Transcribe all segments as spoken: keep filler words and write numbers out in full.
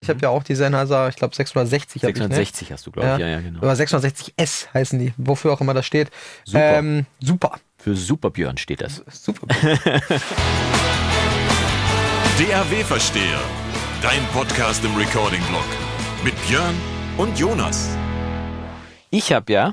Ich habe ja auch die Sennheiser, ich glaube sechshundertsechzig. sechshundertsechzig ich, ne? hast du, glaube ich. Ja, ja, genau. Aber sechshundertsechzig S heißen die, wofür auch immer das steht. Super. Ähm, super. Für Super Björn steht das. Super. D A W-Versteher, dein Podcast im Recording-Blog mit Björn und Jonas. Ich habe ja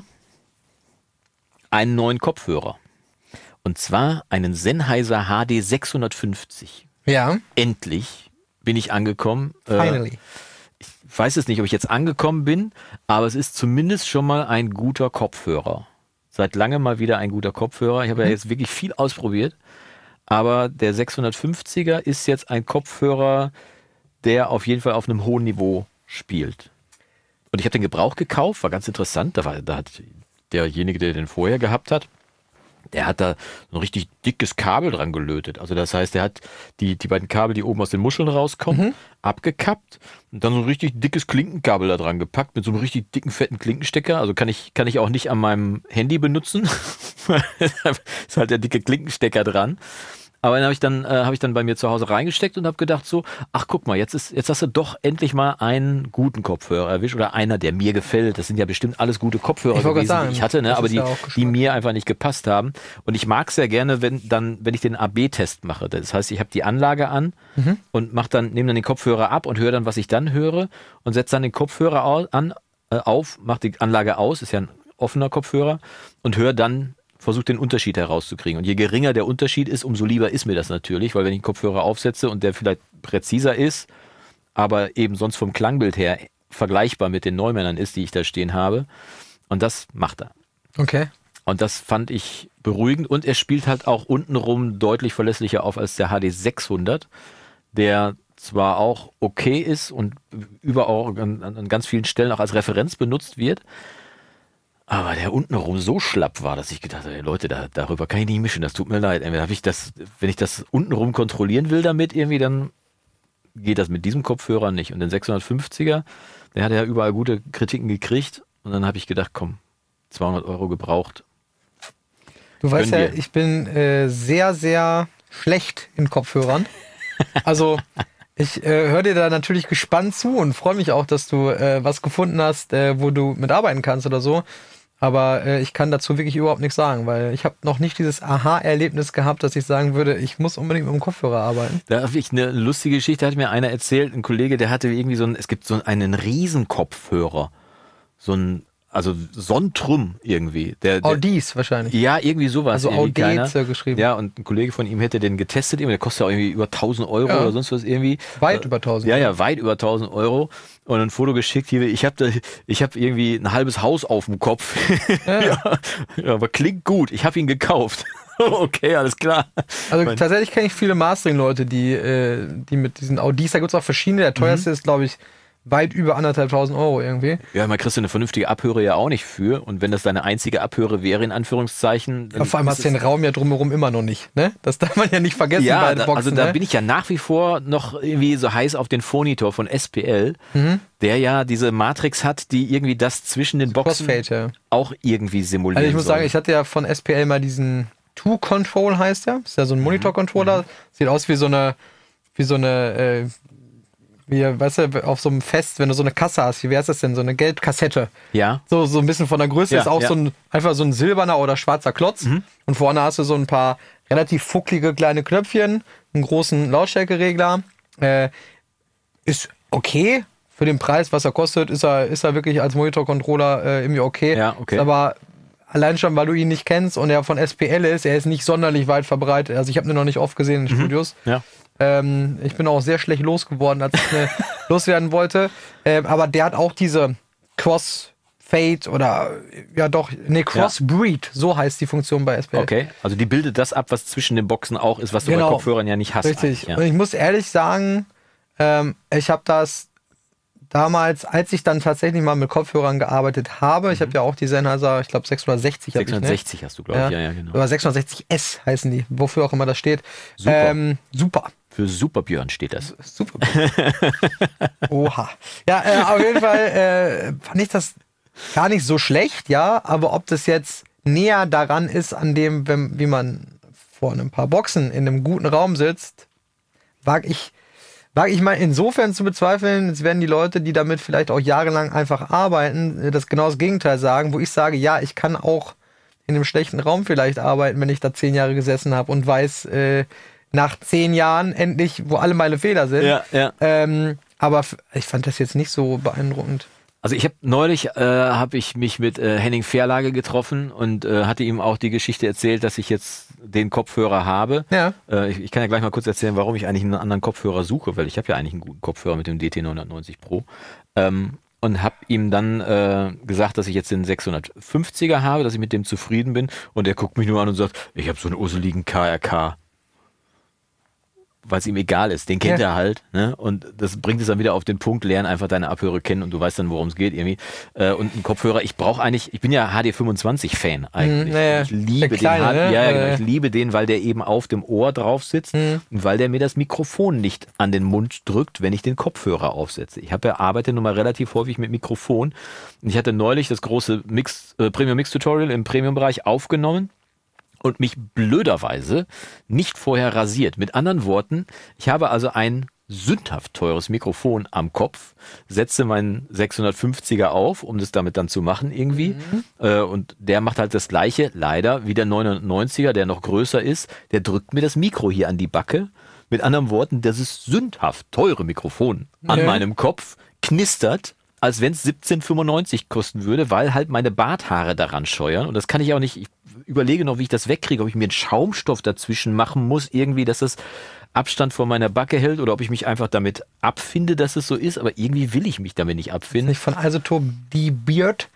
einen neuen Kopfhörer. Und zwar einen Sennheiser H D sechshundertfünfzig. Ja. Endlich bin ich angekommen. Finally. Äh, ich weiß jetzt nicht, ob ich jetzt angekommen bin, aber es ist zumindest schon mal ein guter Kopfhörer. Seit langem mal wieder ein guter Kopfhörer. Ich habe mhm. ja jetzt wirklich viel ausprobiert. Aber der sechshundertfünfziger ist jetzt ein Kopfhörer, der auf jeden Fall auf einem hohen Niveau spielt. Und ich habe den Gebrauch gekauft, war ganz interessant. Da, war, da hat derjenige, der den vorher gehabt hat, der hat da ein richtig dickes Kabel dran gelötet. Also das heißt, der hat die, die beiden Kabel, die oben aus den Muscheln rauskommen, mhm. abgekappt und dann so ein richtig dickes Klinkenkabel da dran gepackt mit so einem richtig dicken, fetten Klinkenstecker. Also kann ich, kann ich auch nicht an meinem Handy benutzen. Ist halt der dicke Klinkenstecker dran. Aber dann habe ich dann äh, habe ich dann bei mir zu Hause reingesteckt und habe gedacht so, ach guck mal, jetzt ist jetzt hast du doch endlich mal einen guten Kopfhörer erwischt oder einer, der mir gefällt. Das sind ja bestimmt alles gute Kopfhörer ich gewesen, sagen, die ich hatte, ne, aber die, ja die mir einfach nicht gepasst haben. Und ich mag es sehr gerne, wenn dann wenn ich den A B-Test mache. Das heißt, ich habe die Anlage an mhm. und mach dann nehme dann den Kopfhörer ab und höre dann, was ich dann höre und setze dann den Kopfhörer au- an äh, auf, mache die Anlage aus, ist ja ein offener Kopfhörer und höre dann versucht den Unterschied herauszukriegen. Und je geringer der Unterschied ist, umso lieber ist mir das natürlich, weil wenn ich den Kopfhörer aufsetze und der vielleicht präziser ist, aber eben sonst vom Klangbild her vergleichbar mit den Neumännern ist, die ich da stehen habe. Und das macht er. Okay. Und das fand ich beruhigend. Und er spielt halt auch untenrum deutlich verlässlicher auf als der H D sechshundert, der zwar auch okay ist und überall an, an ganz vielen Stellen auch als Referenz benutzt wird, aber der untenrum so schlapp war, dass ich gedacht habe, Leute, da, darüber kann ich nicht mischen, das tut mir leid. Entweder habe ich das, wenn ich das untenrum kontrollieren will damit irgendwie, dann geht das mit diesem Kopfhörer nicht. Und den sechshundertfünfziger, der hat ja überall gute Kritiken gekriegt. Und dann habe ich gedacht, komm, zweihundert Euro gebraucht. Du weißt ja, ich bin äh, sehr, sehr schlecht in Kopfhörern. Also ich äh, höre dir da natürlich gespannt zu und freue mich auch, dass du äh, was gefunden hast, äh, wo du mitarbeiten kannst oder so. Aber äh, ich kann dazu wirklich überhaupt nichts sagen, weil ich habe noch nicht dieses Aha-Erlebnis gehabt, dass ich sagen würde, ich muss unbedingt mit dem Kopfhörer arbeiten. Da habe ich eine lustige Geschichte, hat mir einer erzählt, ein Kollege, der hatte irgendwie so ein, es gibt so einen Riesenkopfhörer, so ein, also Sontrum irgendwie. Der, der, Audis wahrscheinlich. Ja, irgendwie sowas. Also Audis geschrieben. Ja, und ein Kollege von ihm hätte den getestet, der kostet ja irgendwie über tausend Euro ja. oder sonst was irgendwie. Weit über tausend. Ja, ja, weit über tausend Euro. Und ein Foto geschickt hier, ich habe ich hab irgendwie ein halbes Haus auf dem Kopf. Ja. Ja, aber klingt gut, ich habe ihn gekauft. Okay, alles klar. Also mein tatsächlich kenne ich viele Mastering-Leute, die, äh, die mit diesen Audis, da gibt es auch verschiedene, der teuerste mhm. ist, glaube ich, weit über anderthalbtausend Euro irgendwie. Ja, man kriegst du eine vernünftige Abhöre ja auch nicht für. Und wenn das deine einzige Abhöre wäre, in Anführungszeichen. Ja, vor allem hast du den Raum ja drumherum immer noch nicht, ne? Das darf man ja nicht vergessen ja, bei den da, Boxen. Also da ne? bin ich ja nach wie vor noch irgendwie so heiß auf den Phonitor von S P L, mhm. der ja diese Matrix hat, die irgendwie das zwischen den Boxen Crossfade, ja. auch irgendwie simuliert. Also ich muss soll. sagen, ich hatte ja von S P L mal diesen Two-Control heißt der. Das ist ja so ein Monitor-Controller. Mhm. Sieht aus wie so eine, wie so eine, äh, wie, weißt du, auf so einem Fest, wenn du so eine Kasse hast, wie wäre das denn? So eine Geldkassette. Ja. So, so ein bisschen von der Größe ja, ist auch ja. so ein, einfach so ein silberner oder schwarzer Klotz. Mhm. Und vorne hast du so ein paar relativ fucklige kleine Knöpfchen, einen großen Lautstärkeregler. Äh, ist okay. Für den Preis, was er kostet, ist er, ist er wirklich als Monitor-Controller äh, irgendwie okay. Ja, okay. Ist aber allein schon, weil du ihn nicht kennst und er von S P L ist, er ist nicht sonderlich weit verbreitet. Also ich habe ihn noch nicht oft gesehen in den mhm. Studios. Ja. Ähm, ich bin auch sehr schlecht losgeworden, als ich ne, loswerden wollte. Ähm, aber der hat auch diese Crossfade oder ja doch, ne, Crossbreed, ja. so heißt die Funktion bei S P L. Okay, also die bildet das ab, was zwischen den Boxen auch ist, was du genau. bei Kopfhörern ja nicht hast. Richtig. Ja. Und ich muss ehrlich sagen, ähm, ich habe das damals, als ich dann tatsächlich mal mit Kopfhörern gearbeitet habe, mhm. ich habe ja auch die Sennheiser, ich glaube sechshundertsechzig. sechshundertsechzig ich, ne? hast du, glaube ich, ja. ja, ja, genau. Oder sechshundertsechzig S heißen die, wofür auch immer das steht. Super. Ähm, super. Für Super Björn steht das. Super. Oha. Ja, äh, auf jeden Fall äh, fand ich das gar nicht so schlecht, ja, aber ob das jetzt näher daran ist, an dem, wenn, wie man vor ein paar Boxen in einem guten Raum sitzt, wage ich, Wage ich mal insofern zu bezweifeln, es werden die Leute, die damit vielleicht auch jahrelang einfach arbeiten, das genau das Gegenteil sagen, wo ich sage, ja, ich kann auch in einem schlechten Raum vielleicht arbeiten, wenn ich da zehn Jahre gesessen habe und weiß, äh, nach zehn Jahren endlich, wo alle meine Fehler sind. Ja, ja. Ähm, aber f- ich fand das jetzt nicht so beeindruckend. Also ich habe neulich äh, habe ich mich mit äh, Henning Verlage getroffen und äh, hatte ihm auch die Geschichte erzählt, dass ich jetzt den Kopfhörer habe. Ja. Äh, ich, ich kann ja gleich mal kurz erzählen, warum ich eigentlich einen anderen Kopfhörer suche, weil ich habe ja eigentlich einen guten Kopfhörer mit dem D T neunhundertneunzig Pro. Ähm, und habe ihm dann äh, gesagt, dass ich jetzt den sechshundertfünfziger habe, dass ich mit dem zufrieden bin. Und er guckt mich nur an und sagt, ich habe so einen usseligen K R K. Weil es ihm egal ist, den kennt Ja. er halt, ne? Und das bringt es dann wieder auf den Punkt, lern einfach deine Abhörer kennen und du weißt dann, worum es geht irgendwie. Äh, und ein Kopfhörer, ich brauche eigentlich, ich bin ja H D fünfundzwanzig Fan eigentlich. Mhm, naja, ich liebe der kleine, den H D, ne? ja, Äh. genau, ich liebe den, weil der eben auf dem Ohr drauf sitzt Mhm. und weil der mir das Mikrofon nicht an den Mund drückt, wenn ich den Kopfhörer aufsetze. Ich habe ja arbeite nun mal relativ häufig mit Mikrofon und ich hatte neulich das große Mix, äh, Premium Mix Tutorial im Premium-Bereich aufgenommen. Und mich blöderweise nicht vorher rasiert. Mit anderen Worten, ich habe also ein sündhaft teures Mikrofon am Kopf, setze meinen sechshundertfünfziger auf, um das damit dann zu machen irgendwie. Mhm. Äh, und der macht halt das Gleiche, leider, wie der neunhundertneunziger, der noch größer ist. Der drückt mir das Mikro hier an die Backe. Mit anderen Worten, das ist sündhaft teure Mikrofon an Ja. meinem Kopf, knistert, als wenn es siebzehn fünfundneunzig kosten würde, weil halt meine Barthaare daran scheuern. Und das kann ich auch nicht, ich überlege noch, wie ich das wegkriege, ob ich mir einen Schaumstoff dazwischen machen muss, irgendwie, dass das Abstand von meiner Backe hält oder ob ich mich einfach damit abfinde, dass es so ist. Aber irgendwie will ich mich damit nicht abfinden. Nicht von Isotop die Beard.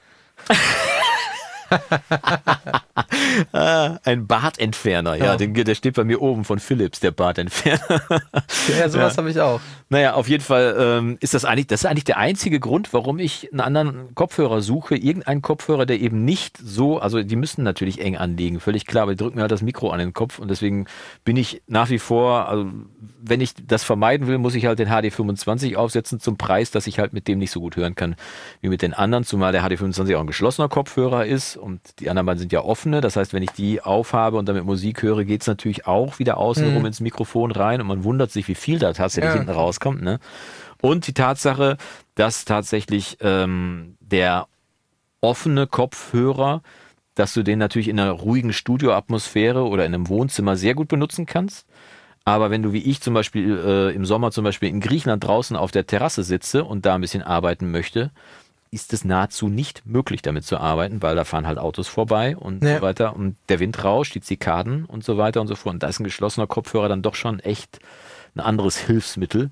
ah, ein Bartentferner, ja, Ja. Den, der steht bei mir oben von Philips, der Bartentferner. Ja, sowas Ja. habe ich auch. Naja, auf jeden Fall ähm, ist das eigentlich, das ist eigentlich der einzige Grund, warum ich einen anderen Kopfhörer suche. Irgendeinen Kopfhörer, der eben nicht so, also die müssen natürlich eng anliegen, völlig klar, aber die drücken mir halt das Mikro an den Kopf und deswegen bin ich nach wie vor, also wenn ich das vermeiden will, muss ich halt den H D fünfundzwanzig aufsetzen zum Preis, dass ich halt mit dem nicht so gut hören kann wie mit den anderen, zumal der H D fünfundzwanzig auch ein geschlossener Kopfhörer ist und die anderen beiden sind ja offene. Das heißt, wenn ich die aufhabe und damit Musik höre, geht es natürlich auch wieder außenrum Mhm. ins Mikrofon rein und man wundert sich, wie viel da tatsächlich Ja. hinten rauskommt. Ne? Und die Tatsache, dass tatsächlich ähm, der offene Kopfhörer, dass du den natürlich in einer ruhigen Studioatmosphäre oder in einem Wohnzimmer sehr gut benutzen kannst. Aber wenn du wie ich zum Beispiel äh, im Sommer zum Beispiel in Griechenland draußen auf der Terrasse sitze und da ein bisschen arbeiten möchte, ist es nahezu nicht möglich, damit zu arbeiten, weil da fahren halt Autos vorbei und Ja. so weiter. Und der Wind rauscht, die Zikaden und so weiter und so fort. Und da ist ein geschlossener Kopfhörer dann doch schon echt ein anderes Hilfsmittel.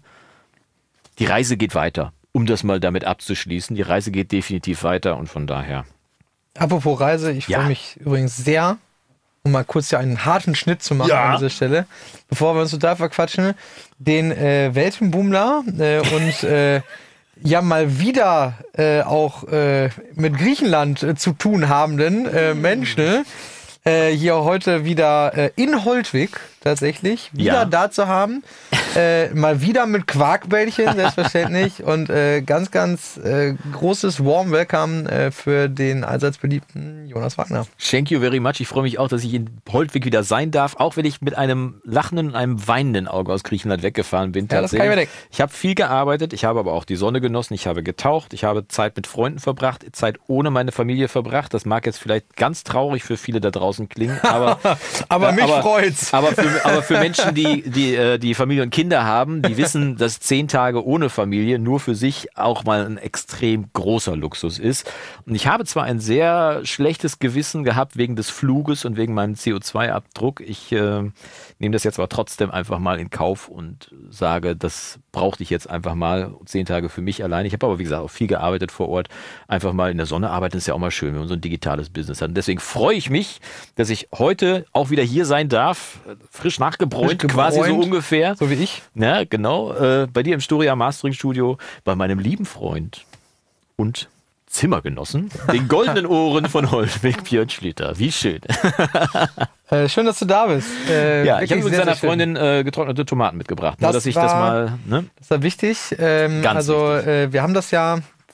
Die Reise geht weiter, um das mal damit abzuschließen. Die Reise geht definitiv weiter und von daher. Apropos Reise, ich Ja. freue mich übrigens sehr, um mal kurz hier einen harten Schnitt zu machen Ja. an dieser Stelle, bevor wir uns total verquatschen, den äh, Weltenbummler äh, und äh, ja mal wieder äh, auch äh, mit Griechenland äh, zu tun habenden äh, Menschen äh, hier heute wieder äh, in Holtwig tatsächlich wieder Ja. da zu haben. Äh, mal wieder mit Quarkbällchen, selbstverständlich. Und äh, ganz, ganz äh, großes Warm Welcome äh, für den allseits beliebten Jonas Wagner. Thank you very much. Ich freue mich auch, dass ich in Holtwig wieder sein darf, auch wenn ich mit einem lachenden und einem weinenden Auge aus Griechenland weggefahren bin. Ja, das kann ich mir denken. Ich habe viel gearbeitet, ich habe aber auch die Sonne genossen, ich habe getaucht, ich habe Zeit mit Freunden verbracht, Zeit ohne meine Familie verbracht. Das mag jetzt vielleicht ganz traurig für viele da draußen klingen, aber Aber äh, mich aber, freut's. Aber für, aber für Menschen, die, die, äh, die Familie und Kinder haben, die wissen, dass zehn Tage ohne Familie nur für sich auch mal ein extrem großer Luxus ist. Und ich habe zwar ein sehr schlechtes Gewissen gehabt wegen des Fluges und wegen meinem C O zwei Abdruck. Ich äh, nehme das jetzt aber trotzdem einfach mal in Kauf und sage, das brauchte ich jetzt einfach mal zehn Tage für mich allein. Ich habe aber, wie gesagt, auch viel gearbeitet vor Ort. Einfach mal in der Sonne arbeiten ist ja auch mal schön, wenn man so ein digitales Business hat. Und deswegen freue ich mich, dass ich heute auch wieder hier sein darf. Frisch nachgebräunt, Frisch quasi so gebräunt. ungefähr. So wie ich. Ja, genau. Äh, bei dir im Storia Mastering Studio, bei meinem lieben Freund und Zimmergenossen, den goldenen Ohren von Holtwig, Björn Schlitter. Wie schön. Äh, schön, dass du da bist. Äh, Ja, ich wirklich habe mit sehr, seiner sehr schön. Freundin äh, getrocknete Tomaten mitgebracht. Nur, Das dass ich das war- mal, ne? Das war wichtig. Ähm, Ganz also wichtig. Äh, wir haben das ja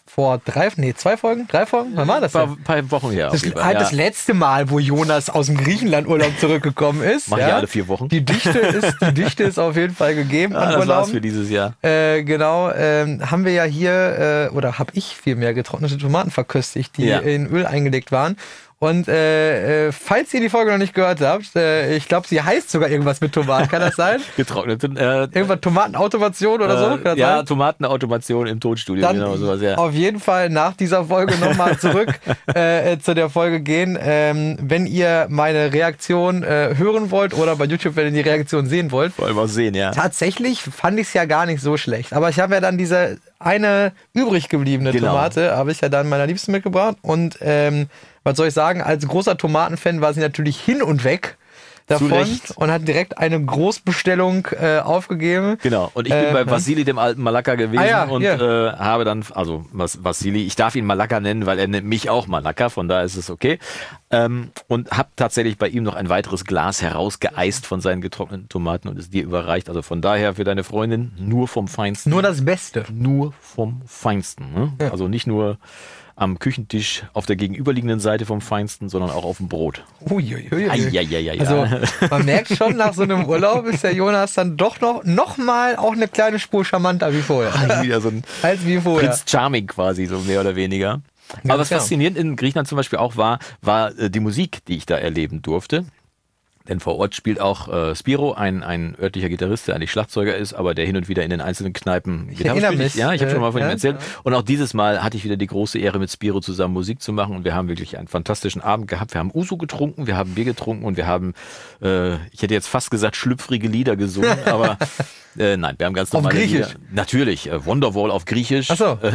vor drei, nee, zwei Folgen, drei Folgen, wann war das? Ein paar, paar Wochen her. Das ist halt ja. das letzte Mal, wo Jonas aus dem Griechenland-Urlaub zurückgekommen ist. Mach ja. ich alle vier Wochen. Die Dichte ist, die Dichte ist auf jeden Fall gegeben. Ah, das war's für dieses Jahr. Äh, genau, ähm, haben wir ja hier, äh, oder habe ich vielmehr getrocknete Tomaten verköstigt, die ja. in Öl eingelegt waren. Und äh, äh, falls ihr die Folge noch nicht gehört habt, äh, ich glaube, sie heißt sogar irgendwas mit Tomaten, kann das sein? Getrocknete. Äh, Irgendwas Tomatenautomation oder so? Kann das ja, sein? Tomatenautomation im Tonstudio. Dann genau sowas, ja. Auf jeden Fall nach dieser Folge nochmal zurück äh, zu der Folge gehen. Ähm, wenn ihr meine Reaktion äh, hören wollt oder bei YouTube, wenn ihr die Reaktion sehen wollt. Wollen wir sehen, ja. Tatsächlich fand ich es ja gar nicht so schlecht. Aber ich habe ja dann diese eine übrig gebliebene genau. Tomate, habe ich ja dann meiner Liebsten mitgebracht. Und ähm, was soll ich sagen, als großer Tomatenfan war sie natürlich hin und weg davon und hat direkt eine Großbestellung äh, aufgegeben. Genau, und ich bin äh, bei Vassili, dem alten Malaka, gewesen ah, ja, und yeah. äh, habe dann, also Vassili, ich darf ihn Malaka nennen, weil er nennt mich auch Malaka, von daher ist es okay. Ähm, und habe tatsächlich bei ihm noch ein weiteres Glas herausgeeist von seinen getrockneten Tomaten und es dir überreicht. Also von daher für deine Freundin nur vom Feinsten. Nur das Beste. Nur vom Feinsten. Ne? Ja. Also nicht nur am Küchentisch auf der gegenüberliegenden Seite vom Feinsten, sondern auch auf dem Brot. Uiuiui. Eieieiei. Also man merkt schon, nach so einem Urlaub ist der Jonas dann doch noch, noch mal auch eine kleine Spur charmanter wie vorher. Wieder so ein Als wie vorher. Prinz Charming quasi, so mehr oder weniger. Ja, aber was faszinierend in Griechenland zum Beispiel auch war, war äh, die Musik, die ich da erleben durfte. Denn vor Ort spielt auch äh, Spiro, ein, ein örtlicher Gitarrist, der eigentlich Schlagzeuger ist, aber der hin und wieder in den einzelnen Kneipen Gitarre spielt. Mich. Ja, ich habe schon mal von ja, ihm erzählt. Ja. Und auch dieses Mal hatte ich wieder die große Ehre, mit Spiro zusammen Musik zu machen. Und wir haben wirklich einen fantastischen Abend gehabt. Wir haben Uso getrunken, wir haben Bier getrunken und wir haben, äh, ich hätte jetzt fast gesagt, schlüpfrige Lieder gesungen, aber äh, nein, wir haben ganz normale auf Griechisch? Lieder. Natürlich, äh, Wonderwall auf Griechisch. Ach so.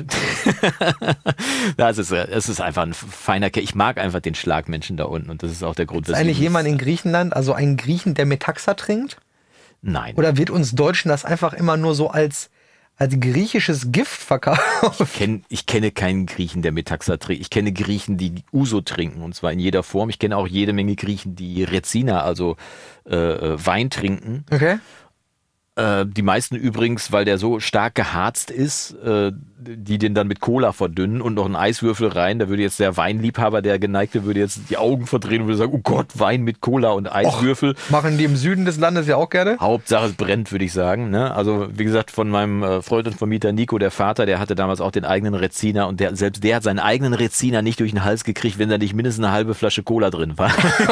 Das ist, es ist einfach ein feiner Kerl. Ich mag einfach den Schlagmenschen da unten und das ist auch der Grund, dass ist eigentlich jemand in Griechenland, also ein Griechen, der Metaxa trinkt? Nein. Oder wird uns Deutschen das einfach immer nur so als, als griechisches Gift verkauft? Ich, kenn, ich kenne keinen Griechen, der Metaxa trinkt. Ich kenne Griechen, die Uso trinken und zwar in jeder Form. Ich kenne auch jede Menge Griechen, die Rezina, also äh, Wein trinken. Okay. Die meisten übrigens, weil der so stark geharzt ist, die den dann mit Cola verdünnen und noch einen Eiswürfel rein. Da würde jetzt der Weinliebhaber, der Geneigte, würde jetzt die Augen verdrehen und würde sagen, oh Gott, Wein mit Cola und Eiswürfel. Och, machen die im Süden des Landes ja auch gerne? Hauptsache es brennt, würde ich sagen. Ne? Also wie gesagt, von meinem Freund und Vermieter Nico, der Vater, der hatte damals auch den eigenen Rezina und der, selbst der hat seinen eigenen Rezina nicht durch den Hals gekriegt, wenn da nicht mindestens eine halbe Flasche Cola drin war.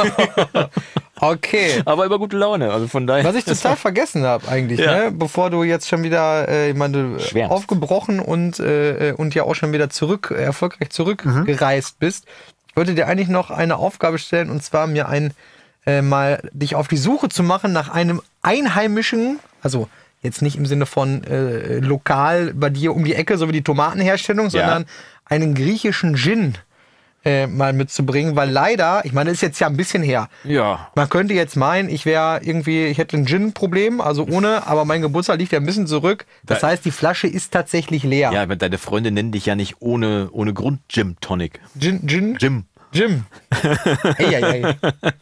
Okay. Aber über gute Laune, also von daher. Was ich total vergessen habe eigentlich, ja. ne? Bevor du jetzt schon wieder, äh, ich meine, Schwärmst. aufgebrochen und, äh, und ja auch schon wieder zurück, äh, erfolgreich zurückgereist mhm. bist. Ich wollte dir eigentlich noch eine Aufgabe stellen und zwar mir ein, äh, mal dich auf die Suche zu machen nach einem einheimischen, also jetzt nicht im Sinne von äh, lokal bei dir um die Ecke, so wie die Tomatenherstellung, ja. sondern einen griechischen Gin Äh, mal mitzubringen, weil leider, ich meine, das ist jetzt ja ein bisschen her. Ja. Man könnte jetzt meinen, ich wäre irgendwie, ich hätte ein Gin-Problem, also ohne, aber mein Geburtstag liegt ja ein bisschen zurück. Das da, heißt, die Flasche ist tatsächlich leer. Ja, aber deine Freunde nennen dich ja nicht ohne, ohne Grund Gin Tonic. Gin? Gin? Jim. Jim. Ey, ey, ey.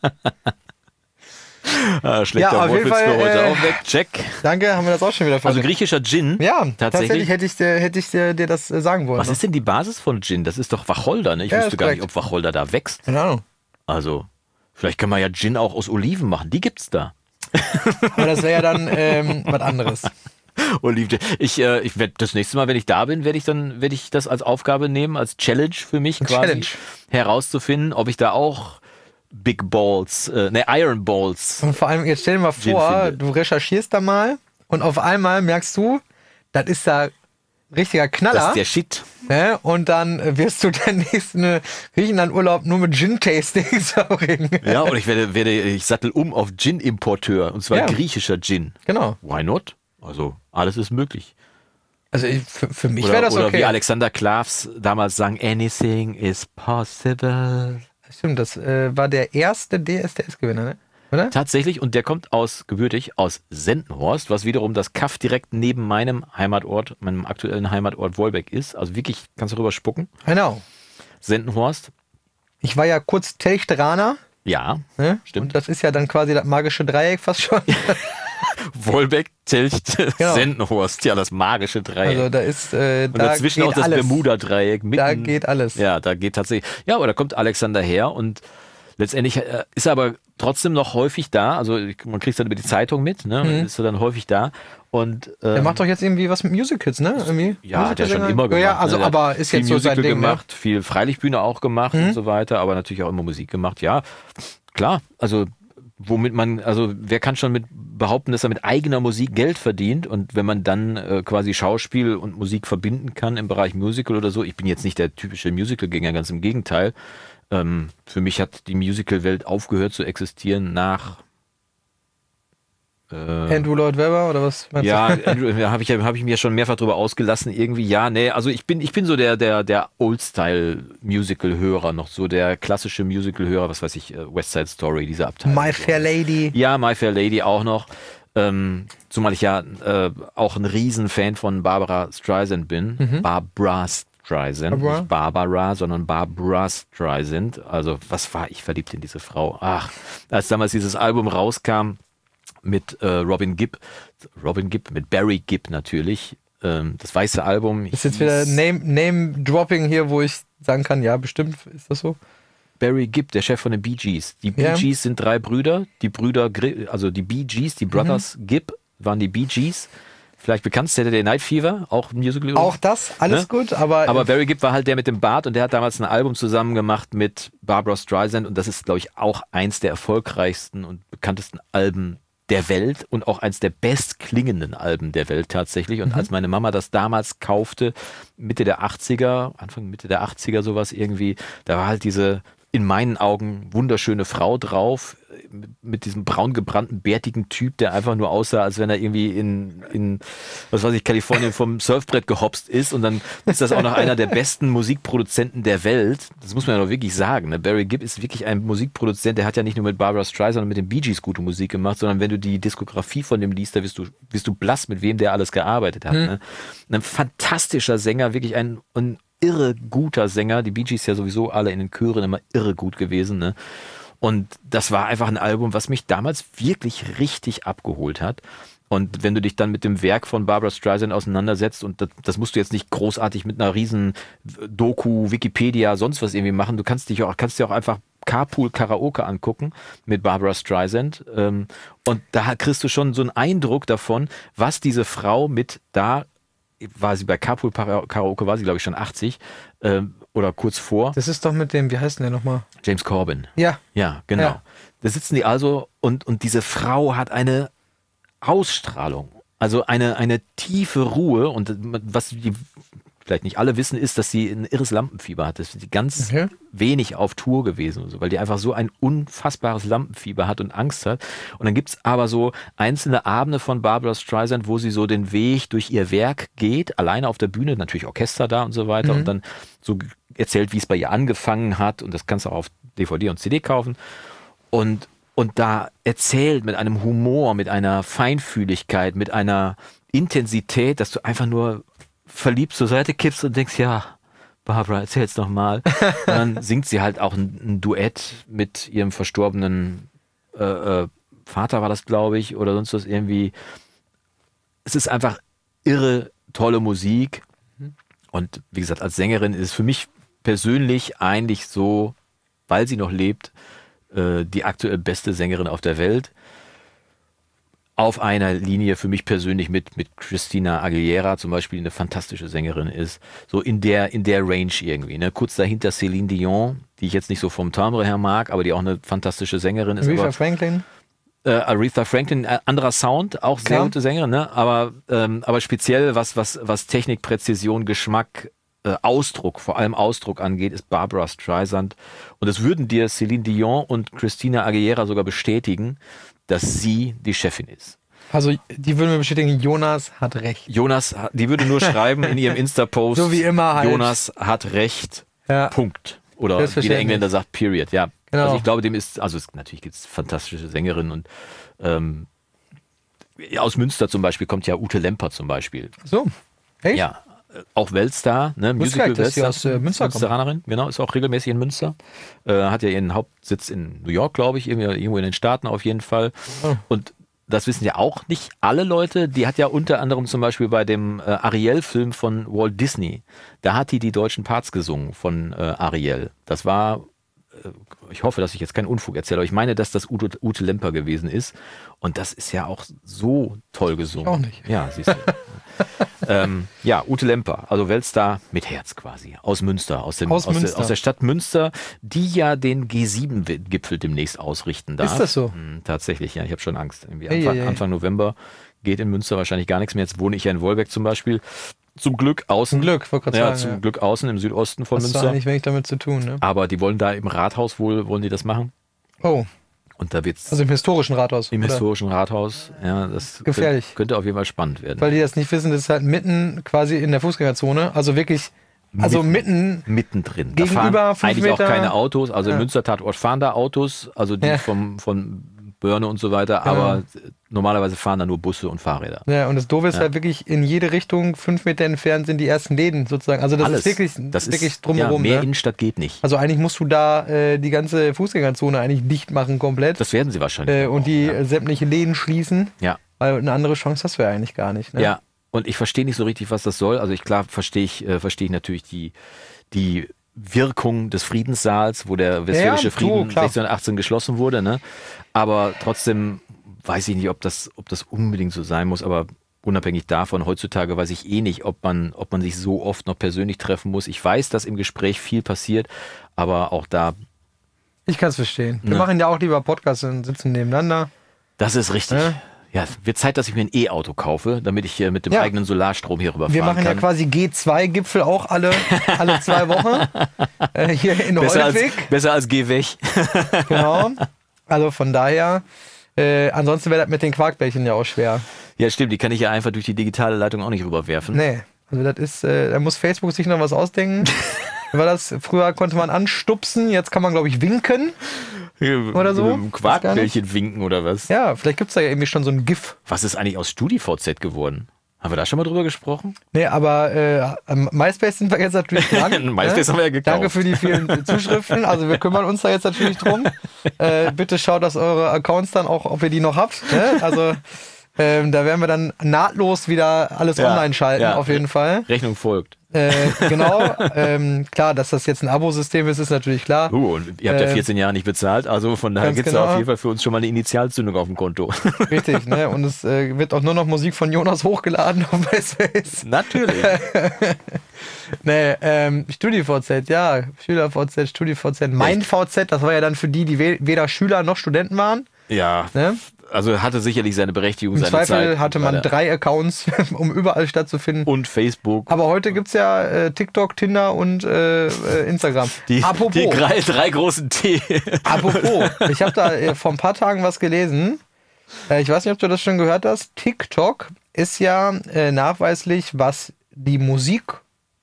Ah, schlechter ja, Wortwitz für heute äh, auch weg. Check. Danke, haben wir das auch schon wieder versucht. Also griechischer Gin. Ja, tatsächlich, tatsächlich hätte ich, dir, hätte ich dir, dir das sagen wollen. Was ist denn die Basis von Gin? Das ist doch Wacholder, ne? Ich ja, wüsste gar nicht, ob Wacholder da wächst. Keine Ahnung. Also, vielleicht kann man ja Gin auch aus Oliven machen. Die gibt's da. Aber das wäre ja dann ähm, was anderes. Oliven. Ich, äh, ich werde das nächste Mal, wenn ich da bin, werde ich dann, werde ich das als Aufgabe nehmen, als Challenge für mich Ein quasi Challenge. herauszufinden, ob ich da auch Big Balls, äh, ne, Iron Balls. Und vor allem, jetzt stell dir mal vor, du recherchierst da mal und auf einmal merkst du, das ist da richtiger Knaller. Das ist der Shit. Ne? Und dann wirst du den nächsten Griechenland-Urlaub nur mit Gin-Tastings verbringen. Ja, und ich werde, werde, ich sattel um auf Gin-Importeur. Und zwar ja. griechischer Gin. Genau. Why not? Also, alles ist möglich. Also ich, für, für mich wäre das okay. Oder wie Alexander Klavs damals sang, anything is possible. Stimmt, das äh, war der erste D S D S-Gewinner, ne? Oder? Tatsächlich, und der kommt aus, gebürtig, aus Sendenhorst, was wiederum das Kaff direkt neben meinem Heimatort, meinem aktuellen Heimatort Wolbeck ist. Also wirklich, kannst du rüber spucken. Genau. Sendenhorst. Ich war ja kurz Telchteraner. Ja, ne? stimmt. Und das ist ja dann quasi das magische Dreieck fast schon. Wolbeck, Telcht, Genau. Sendenhorst. Ja, das magische Dreieck. Also da ist äh, und da dazwischen geht auch das alles. Bermuda-Dreieck. Mitten, Da geht alles. Ja, da geht tatsächlich. Ja, aber da kommt Alexander her und letztendlich äh, ist er aber trotzdem noch häufig da. Also man kriegt es dann über die Zeitung mit, ne? Mhm. Ist er dann häufig da. Und, ähm, Der macht doch jetzt irgendwie was mit Musicals, ne? Irgendwie ja, hat er schon Musicalsänger? immer gemacht. Ja, also ne? Der aber hat ist viel jetzt so sein Musical Ding, gemacht, viel Freilichtbühne auch gemacht Mhm. und so weiter, aber natürlich auch immer Musik gemacht. Ja, klar. Also womit man, also wer kann schon mit behaupten, dass er mit eigener Musik Geld verdient, und wenn man dann äh, quasi Schauspiel und Musik verbinden kann im Bereich Musical oder so. Ich bin jetzt nicht der typische Musical-Gänger, ganz im Gegenteil. Ähm, für mich hat die Musical-Welt aufgehört zu existieren nach äh, Andrew Lloyd Webber oder was meinst ja, du? Andrew, da habe ich, hab ich mir schon mehrfach drüber ausgelassen irgendwie. Ja, nee, also ich bin, ich bin so der, der, der Old-Style-Musical-Hörer, noch so der klassische Musical-Hörer, was weiß ich, äh, West Side Story, diese Abteilung. My Fair Lady. Ja, My Fair Lady auch noch. Ähm, zumal ich ja äh, auch ein Riesenfan von Barbara Streisand bin. Mhm. Barbara Streisand. Barbara? Nicht Barbara, sondern Barbara Streisand. Also, was war ich verliebt in diese Frau? Ach, als damals dieses Album rauskam mit äh, Robin Gibb, Robin Gibb, mit Barry Gibb natürlich. Ähm, das weiße Album. Ist jetzt wieder Name, Name Dropping hier, wo ich sagen kann, ja, bestimmt ist das so. Barry Gibb, der Chef von den Bee Gees. Die Bee Ja. Gees sind drei Brüder. Die Brüder, Gri- also die Bee Gees, die Brothers Mhm. Gibb waren die Bee Gees. Vielleicht bekannt, Saturday Night Fever, auch ein Musical. Auch das, alles Ne? gut, aber, Aber Barry Gibb war halt der mit dem Bart, und der hat damals ein Album zusammen gemacht mit Barbara Streisand, und das ist, glaube ich, auch eins der erfolgreichsten und bekanntesten Alben der Welt und auch eins der bestklingenden Alben der Welt tatsächlich. Und Mhm. als meine Mama das damals kaufte, Mitte der achtziger, Anfang Mitte der achtziger sowas irgendwie, da war halt diese in meinen Augen wunderschöne Frau drauf, mit diesem braun gebrannten, bärtigen Typ, der einfach nur aussah, als wenn er irgendwie in, in was weiß ich, Kalifornien vom Surfbrett gehopst ist. Und dann ist das auch noch einer der besten Musikproduzenten der Welt. Das muss man ja noch wirklich sagen. Ne? Barry Gibb ist wirklich ein Musikproduzent, der hat ja nicht nur mit Barbara Streisand und mit den Bee Gees gute Musik gemacht, sondern wenn du die Diskografie von dem liest, da wirst du, wirst du blass, mit wem der alles gearbeitet hat. Hm. Ne? Ein fantastischer Sänger, wirklich ein, ein irre guter Sänger. Die Bee Gees ja sowieso alle in den Chören immer irre gut gewesen. Ne? Und das war einfach ein Album, was mich damals wirklich richtig abgeholt hat. Und wenn du dich dann mit dem Werk von Barbara Streisand auseinandersetzt, und das, das musst du jetzt nicht großartig mit einer riesen Doku, Wikipedia, sonst was irgendwie machen, du kannst dich auch, kannst dir auch einfach Carpool Karaoke angucken mit Barbara Streisand. Ähm, und da kriegst du schon so einen Eindruck davon, was diese Frau mit da, war sie bei Carpool Karaoke, war sie glaube ich schon achtzig ähm, oder kurz vor. das ist doch mit dem, wie heißt denn der nochmal? James Corbin. Ja, Ja, genau. Ja. Da sitzen die also, und, und diese Frau hat eine Ausstrahlung, also eine, eine tiefe Ruhe, und was die vielleicht nicht alle wissen, ist, dass sie ein irres Lampenfieber hat. Das ist sie ganz Okay. wenig auf Tour gewesen, und so, weil die einfach so ein unfassbares Lampenfieber hat und Angst hat. Und dann gibt's aber so einzelne Abende von Barbara Streisand, wo sie so den Weg durch ihr Werk geht, alleine auf der Bühne, natürlich Orchester da und so weiter, Mhm. und dann so erzählt, wie es bei ihr angefangen hat, und das kannst du auch auf D V D und C D kaufen. Und, und da erzählt mit einem Humor, mit einer Feinfühligkeit, mit einer Intensität, dass du einfach nur verliebt zur Seite kippst und denkst, ja, Barbara, erzähl's noch mal. Und dann singt sie halt auch ein, ein Duett mit ihrem verstorbenen äh, äh, Vater, war das, glaube ich, oder sonst was irgendwie. Es ist einfach irre tolle Musik. Und wie gesagt, als Sängerin ist es für mich persönlich eigentlich so, weil sie noch lebt, äh, die aktuell beste Sängerin auf der Welt. Auf einer Linie für mich persönlich mit, mit Christina Aguilera zum Beispiel, die eine fantastische Sängerin ist. So in der, in der Range irgendwie. Ne? Kurz dahinter Céline Dion, die ich jetzt nicht so vom Timbre her mag, aber die auch eine fantastische Sängerin ist. Aretha Aber, Franklin. äh, Aretha Franklin, äh, anderer Sound, auch sehr Klar. gute Sängerin, ne? aber, ähm, aber speziell was, was, was Technik, Präzision, Geschmack, äh, Ausdruck, vor allem Ausdruck angeht, ist Barbara Streisand. Und das würden dir Céline Dion und Christina Aguilera sogar bestätigen, dass sie die Chefin ist. Also, die würden wir bestätigen, Jonas hat recht. Jonas, die würde nur schreiben in ihrem Insta-Post, So wie immer halt. Jonas hat recht, Ja. Punkt. Oder wie der Selbstverständlich. Engländer sagt, Period. Ja, Genau. also ich glaube, dem ist, also es, natürlich gibt es fantastische Sängerinnen, und ähm, aus Münster zum Beispiel kommt ja Ute Lemper zum Beispiel. So. Echt? Ja, äh, auch Weltstar, ne? Wusste gar nicht, dass sie Musical-Weltstar. aus, äh, Münster kommt. Münsteranerin, genau, ist auch regelmäßig in Münster. Äh, hat ja ihren Hauptsitz in New York, glaube ich, irgendwie, irgendwo in den Staaten auf jeden Fall. Oh. Und das wissen ja auch nicht alle Leute, die hat ja unter anderem zum Beispiel bei dem äh, Ariel-Film von Walt Disney, da hat die die deutschen Parts gesungen von äh, Ariel. Das war, äh, ich hoffe, dass ich jetzt keinen Unfug erzähle, aber ich meine, dass das Ute, Ute Lemper gewesen ist. Und das ist ja auch so toll gesungen. Ich auch nicht. Ja, siehst du. ähm, ja, Ute Lemper, also Weltstar mit Herz quasi, aus Münster, aus, dem, aus, aus, Münster. Der, aus der Stadt Münster, die ja den G sieben Gipfel demnächst ausrichten darf. Ist das so? Hm, tatsächlich, ja, ich habe schon Angst. Irgendwie Ei, Anfang, ei, ei. Anfang November geht in Münster wahrscheinlich gar nichts mehr. Jetzt wohne ich ja in Wolbeck zum Beispiel. Zum Glück außen. Zum Glück, wollte gerade ja, sagen. zum Ja. Glück außen im Südosten von Was ist Münster. eigentlich wenig damit zu tun, ne? Aber die wollen da im Rathaus wohl, wollen die das machen. Oh, Und da wird's also im historischen Rathaus. im oder? historischen Rathaus. Ja, das Gefährlich. Könnte, könnte auf jeden Fall spannend werden. Weil die das nicht wissen, das ist halt mitten quasi in der Fußgängerzone. Also wirklich, also mitten, mittendrin. gegenüber da fahren fünf eigentlich auch Meter- keine Autos. Also im Ja. Münster-Tatort fahren da Autos, also die Ja. vom, von Börne und so weiter. Genau. Aber normalerweise fahren da nur Busse und Fahrräder. ja, und das Doofe ist Ja. halt wirklich, in jede Richtung, fünf Meter entfernt sind die ersten Läden sozusagen. Also das Alles. ist wirklich, das wirklich ist, drumherum. Ja, mehr ne? Innenstadt geht nicht. Also eigentlich musst du da äh, die ganze Fußgängerzone eigentlich dicht machen komplett. Das werden sie wahrscheinlich. äh, auch, und die ja. äh, sämtliche Läden schließen. Ja. Weil eine andere Chance hast du ja eigentlich gar nicht. Ne? Ja, und ich verstehe nicht so richtig, was das soll. Also ich klar verstehe ich, äh, verstehe ich natürlich die, die Wirkung des Friedenssaals, wo der Westfälische Ja, du, Frieden klar. sechzehnhundertachtzehn geschlossen wurde. Ne? Aber trotzdem weiß ich nicht, ob das, ob das unbedingt so sein muss. Aber unabhängig davon, heutzutage weiß ich eh nicht, ob man, ob man sich so oft noch persönlich treffen muss. Ich weiß, dass im Gespräch viel passiert, aber auch da, Ich kann es verstehen. Wir Ne. machen ja auch lieber Podcasts und sitzen nebeneinander. das ist richtig. Ja. Ja, wird Zeit, dass ich mir ein E-Auto kaufe, damit ich äh, mit dem Ja. eigenen Solarstrom hier rüberfahren Wir machen kann. ja quasi G zwei Gipfel auch alle, alle zwei Wochen. äh, hier in besser, als, Holtwig. besser als geh weg. Genau. Also von daher, äh, ansonsten wäre das mit den Quarkbällchen ja auch schwer. Ja, stimmt, die kann ich ja einfach durch die digitale Leitung auch nicht rüberwerfen. Nee. Also das ist, äh, da muss Facebook sich noch was ausdenken. War das, früher konnte man anstupsen, jetzt kann man, glaube ich, winken. Oder so? Mit einem Quarkbällchen winken oder was? Ja, vielleicht gibt es da ja irgendwie schon so ein GIF. Was ist eigentlich aus StudiVZ geworden? Haben wir da schon mal drüber gesprochen? Nee, aber äh, am MySpace sind wir jetzt natürlich dran. MySpace haben wir ja gekauft. Danke für die vielen Zuschriften. Also wir kümmern uns da jetzt natürlich drum. Äh, bitte schaut, dass eure Accounts dann auch, ob ihr die noch habt. Ne? Also ähm, da werden wir dann nahtlos wieder alles Ja, online schalten, ja. auf jeden Fall. Rechnung folgt. Äh, genau. ähm, klar, dass das jetzt ein Abosystem ist, ist natürlich klar. Uh, und ihr habt ja Äh, vierzehn Jahre nicht bezahlt, also von daher ganz gibt es genau. auf jeden Fall für uns schon mal eine Initialzündung auf dem Konto. Richtig, ne? Und es äh, wird auch nur noch Musik von Jonas hochgeladen auf MySpace. Natürlich. Nee, ähm, StudiVZ, ja. SchülerVZ, StudiVZ, mein V Z, das war ja dann für die, die we- weder Schüler noch Studenten waren. Ja, Ne? also hatte sicherlich seine Berechtigung, Im seine Zweifel Zeit. hatte man Leider. drei Accounts, um überall stattzufinden. Und Facebook. Aber heute gibt es ja äh, TikTok, Tinder und äh, äh, Instagram. Die, Apropos, die drei, drei großen T. apropos, ich habe da äh, vor ein paar Tagen was gelesen. Äh, ich weiß nicht, ob du das schon gehört hast. TikTok ist ja äh, nachweislich, was die Musikbranche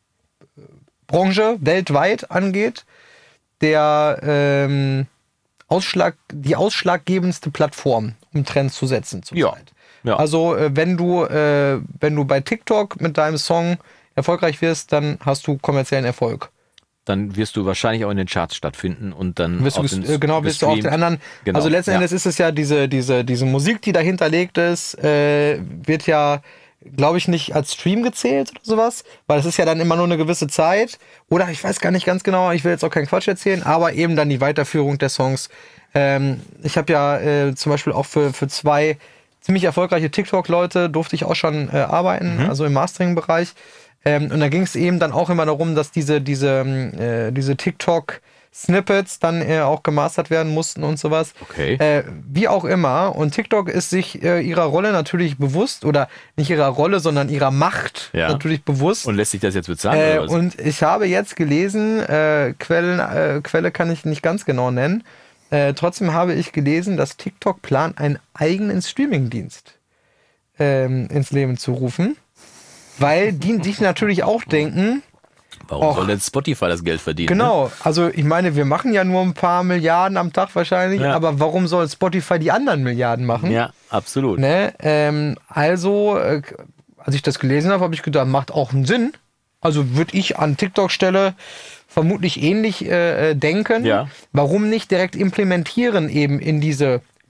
weltweit angeht, der ähm, Ausschlag, die ausschlaggebendste Plattform, um Trends zu setzen zurzeit. Ja, ja. Also äh, wenn du äh, wenn du bei TikTok mit deinem Song erfolgreich wirst, dann hast du kommerziellen Erfolg. Dann wirst du wahrscheinlich auch in den Charts stattfinden und dann Wirst du auf ges- den- äh, genau, wirst du auch den gestreamt. anderen. Genau, Also letzten ja. Endes ist es ja diese, diese, diese Musik, die dahinterlegt ist, äh, wird ja, glaube ich, nicht als Stream gezählt oder sowas, weil es ist ja dann immer nur eine gewisse Zeit. Oder ich weiß gar nicht ganz genau, ich will jetzt auch keinen Quatsch erzählen, aber eben dann die Weiterführung der Songs. Ähm, ich habe ja äh, zum Beispiel auch für, für zwei ziemlich erfolgreiche TikTok-Leute durfte ich auch schon äh, arbeiten, Mhm. also im Mastering-Bereich. Ähm, und da ging es eben dann auch immer darum, dass diese, diese, äh, diese TikTok-Snippets dann äh, auch gemastert werden mussten und sowas. Okay. Äh, wie auch immer. Und TikTok ist sich äh, ihrer Rolle natürlich bewusst, oder nicht ihrer Rolle, sondern ihrer Macht Ja. natürlich bewusst. Und lässt sich das jetzt bezahlen? Äh, oder was? und ich habe jetzt gelesen, äh, Quellen, äh, Quelle kann ich nicht ganz genau nennen, äh, trotzdem habe ich gelesen, dass TikTok plant, einen eigenen Streamingdienst ähm, ins Leben zu rufen, weil die sich natürlich auch denken, Warum och. soll denn Spotify das Geld verdienen? genau, also ich meine, wir machen ja nur ein paar Milliarden am Tag wahrscheinlich, Ja. aber warum soll Spotify die anderen Milliarden machen? Ne? Ja, absolut. Ne? Ähm, also, äh, als ich das gelesen habe, habe ich gedacht, macht auch einen Sinn. Also würde ich an TikTok-Stelle vermutlich ähnlich äh, äh, denken. Ja. Warum nicht direkt implementieren eben in diese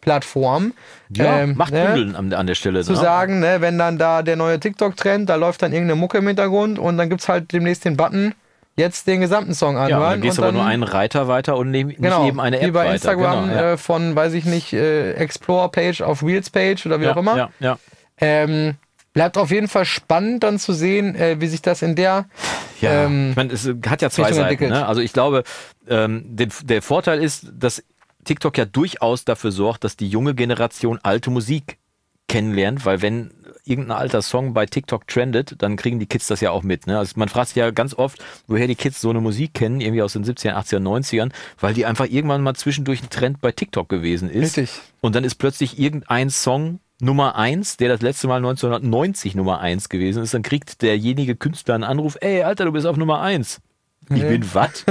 Plattform. Ja, ähm, macht Bündeln ne, an, an der Stelle. Zu ne? sagen, ne, wenn dann da der neue TikTok-Trend, da läuft dann irgendeine Mucke im Hintergrund und dann gibt es halt demnächst den Button, jetzt den gesamten Song anhören. Ja, dann gehst du aber nur einen Reiter weiter und ne, nicht genau, eben eine App wie bei weiter. Instagram genau, ja. äh, von, weiß ich nicht, äh, Explore-Page auf Reels-Page oder wie ja, auch immer. Ja, ja. Ähm, bleibt auf jeden Fall spannend dann zu sehen, äh, wie sich das in der Ja, ähm, ich meine, es hat ja zwei Richtung Seiten. entwickelt. Ne? Also ich glaube, ähm, den, der Vorteil ist, dass TikTok ja durchaus dafür sorgt, dass die junge Generation alte Musik kennenlernt, weil wenn irgendein alter Song bei TikTok trendet, dann kriegen die Kids das ja auch mit. Ne? Also man fragt sich ja ganz oft, woher die Kids so eine Musik kennen, irgendwie aus den siebzigern, achtzigern, neunzigern, weil die einfach irgendwann mal zwischendurch ein Trend bei TikTok gewesen ist. Richtig. Und dann ist plötzlich irgendein Song Nummer eins, der das letzte Mal neunzehnhundertneunzig Nummer eins gewesen ist, dann kriegt derjenige Künstler einen Anruf, ey, Alter, du bist auf Nummer eins. Ich Nee. bin was?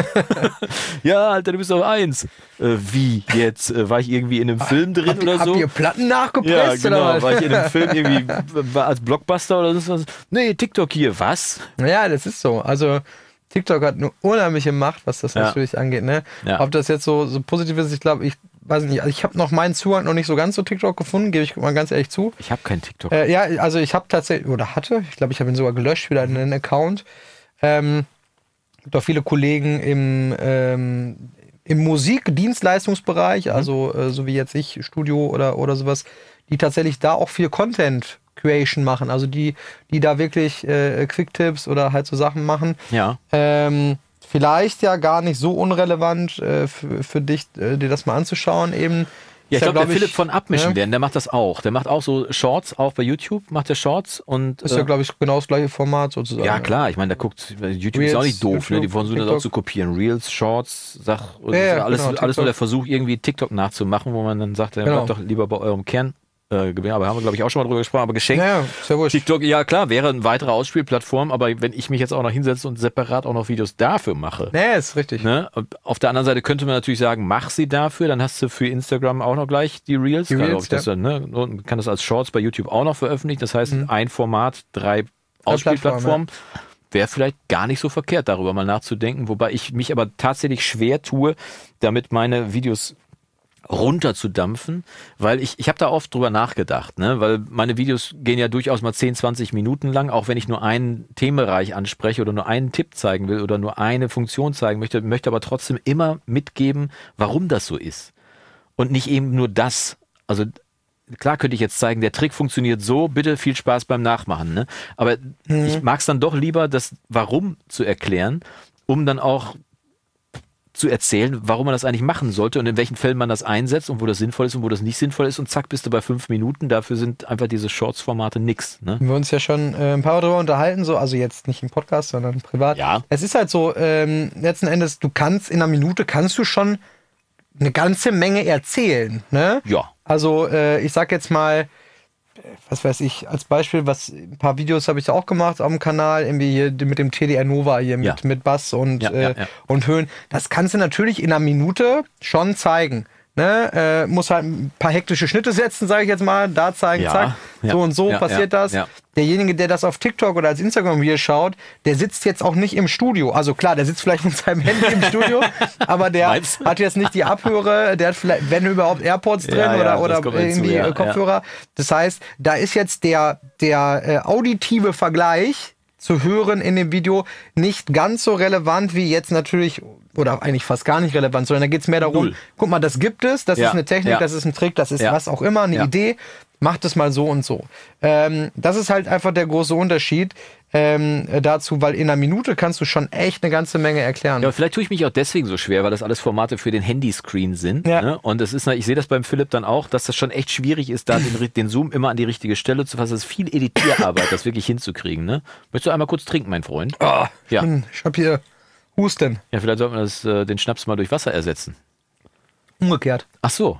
Ja, Alter, du bist auf eins. Äh, wie jetzt? Äh, war ich irgendwie in einem Film drin Hab, oder habt so? ihr Platten nachgepresst Ja, genau. oder was? War ich in einem Film irgendwie war als Blockbuster oder so was? Nee, TikTok hier. Was? Ja, das ist so. Also TikTok hat eine unheimliche Macht, was das Ja. natürlich angeht. Ne? Ja. Ob das jetzt so, so positiv ist, ich glaube, ich weiß nicht. Also ich habe noch meinen Zugang noch nicht so ganz zu TikTok gefunden, gebe ich mal ganz ehrlich zu. Ich habe keinen TikTok. Äh, ja, also ich habe tatsächlich, oder hatte, ich glaube, ich habe ihn sogar gelöscht, wieder in einen Account. Ähm, gibt auch viele Kollegen im, ähm, im Musikdienstleistungsbereich, also äh, so wie jetzt ich, Studio oder, oder sowas, die tatsächlich da auch viel Content Creation machen, also die, die da wirklich äh, Quick-Tipps oder halt so Sachen machen. Ja. Ähm, vielleicht ja gar nicht so unrelevant äh, für, für dich, äh, dir das mal anzuschauen eben. Ja, ich Ist glaube, der glaub Philipp von Abmischen ne? werden, der macht das auch. Der macht auch so Shorts, auch bei YouTube macht der Shorts und Ist ja, glaube ich, genau das gleiche Format sozusagen. ja, klar, ich meine, da guckt, YouTube Reels, ist auch nicht doof, ne? Die YouTube, versuchen das TikTok. auch zu kopieren. Reels, Shorts, Sach, Ja, ja, alles, genau, alles nur TikTok. der Versuch, irgendwie TikTok nachzumachen, wo man dann sagt, ja, Genau. bleibt doch lieber bei eurem Kern. Äh, aber haben wir, glaube ich, auch schon mal drüber gesprochen, aber geschenkt. Ja, ist ja wurscht. TikTok, ja klar, wäre eine weitere Ausspielplattform, aber wenn ich mich jetzt auch noch hinsetze und separat auch noch Videos dafür mache, Nee, ist richtig. ne? Auf der anderen Seite könnte man natürlich sagen, mach sie dafür, dann hast du für Instagram auch noch gleich die Reels. Die Gerade Reels, ob ich das ja. dann, ne? Und man kann das als Shorts bei YouTube auch noch veröffentlichen. Das heißt, Mhm. ein Format, drei Ausspielplattformen. Wäre vielleicht gar nicht so verkehrt, darüber mal nachzudenken, wobei ich mich aber tatsächlich schwer tue, damit meine Videos runterzudampfen, weil ich, ich habe da oft drüber nachgedacht, ne? Weil meine Videos gehen ja durchaus mal zehn, zwanzig Minuten lang, auch wenn ich nur einen Themenbereich anspreche oder nur einen Tipp zeigen will oder nur eine Funktion zeigen möchte, möchte aber trotzdem immer mitgeben, warum das so ist. Und nicht eben nur das. Also klar könnte ich jetzt zeigen, der Trick funktioniert so, bitte viel Spaß beim Nachmachen, ne? Aber Mhm. ich mag es dann doch lieber, das Warum zu erklären, um dann auch zu erzählen, warum man das eigentlich machen sollte und in welchen Fällen man das einsetzt und wo das sinnvoll ist und wo das nicht sinnvoll ist und zack, bist du bei fünf Minuten. Dafür sind einfach diese Shorts-Formate nix. Ne? Wir uns ja schon äh, ein paar Mal drüber unterhalten, so, also jetzt nicht im Podcast, sondern privat. Ja. Es ist halt so, ähm, letzten Endes, du kannst in einer Minute kannst du schon eine ganze Menge erzählen, ne? Ja. Also äh, ich sag jetzt mal, was weiß ich, als Beispiel, was ein paar Videos habe ich auch gemacht auf dem Kanal, irgendwie hier mit dem T D R Nova hier mit, Ja. mit Bass und, Ja, äh, ja, ja. und Höhen. Das kannst du natürlich in einer Minute schon zeigen. Ne? Äh, muss halt ein paar hektische Schnitte setzen, sage ich jetzt mal, da zeigen, Ja, zack, ja, so und so ja, passiert ja, das. ja. Derjenige, der das auf TikTok oder als Instagram-Video schaut, der sitzt jetzt auch nicht im Studio. Also klar, der sitzt vielleicht mit seinem Handy im Studio, aber der Meinst du? hat jetzt nicht die Abhöre, der hat vielleicht, wenn überhaupt, AirPods drin Ja, ja, oder, das oder kommt hinzu, irgendwie ja, äh, Kopfhörer. Das heißt, da ist jetzt der, der äh, auditive Vergleich zu hören in dem Video nicht ganz so relevant wie jetzt natürlich, oder eigentlich fast gar nicht relevant, sondern da geht es mehr darum, Null. guck mal, das gibt es, das Ja, ist eine Technik, ja. das ist ein Trick, das ist Ja. was auch immer, eine Ja. Idee, macht es mal so und so. Ähm, das ist halt einfach der große Unterschied ähm, dazu, weil in einer Minute kannst du schon echt eine ganze Menge erklären. Ja, aber vielleicht tue ich mich auch deswegen so schwer, weil das alles Formate für den Handyscreen sind. Ja. Ne? Und es ist, ich sehe das beim Philipp dann auch, dass das schon echt schwierig ist, da den, den Zoom immer an die richtige Stelle zu fassen. Das ist viel Editierarbeit, das wirklich hinzukriegen. Ne? Möchtest du einmal kurz trinken, mein Freund? Oh, Ja. hm, ich hab hier Husten. Ja, vielleicht sollte man das, äh, den Schnaps mal durch Wasser ersetzen. Umgekehrt. Ach so.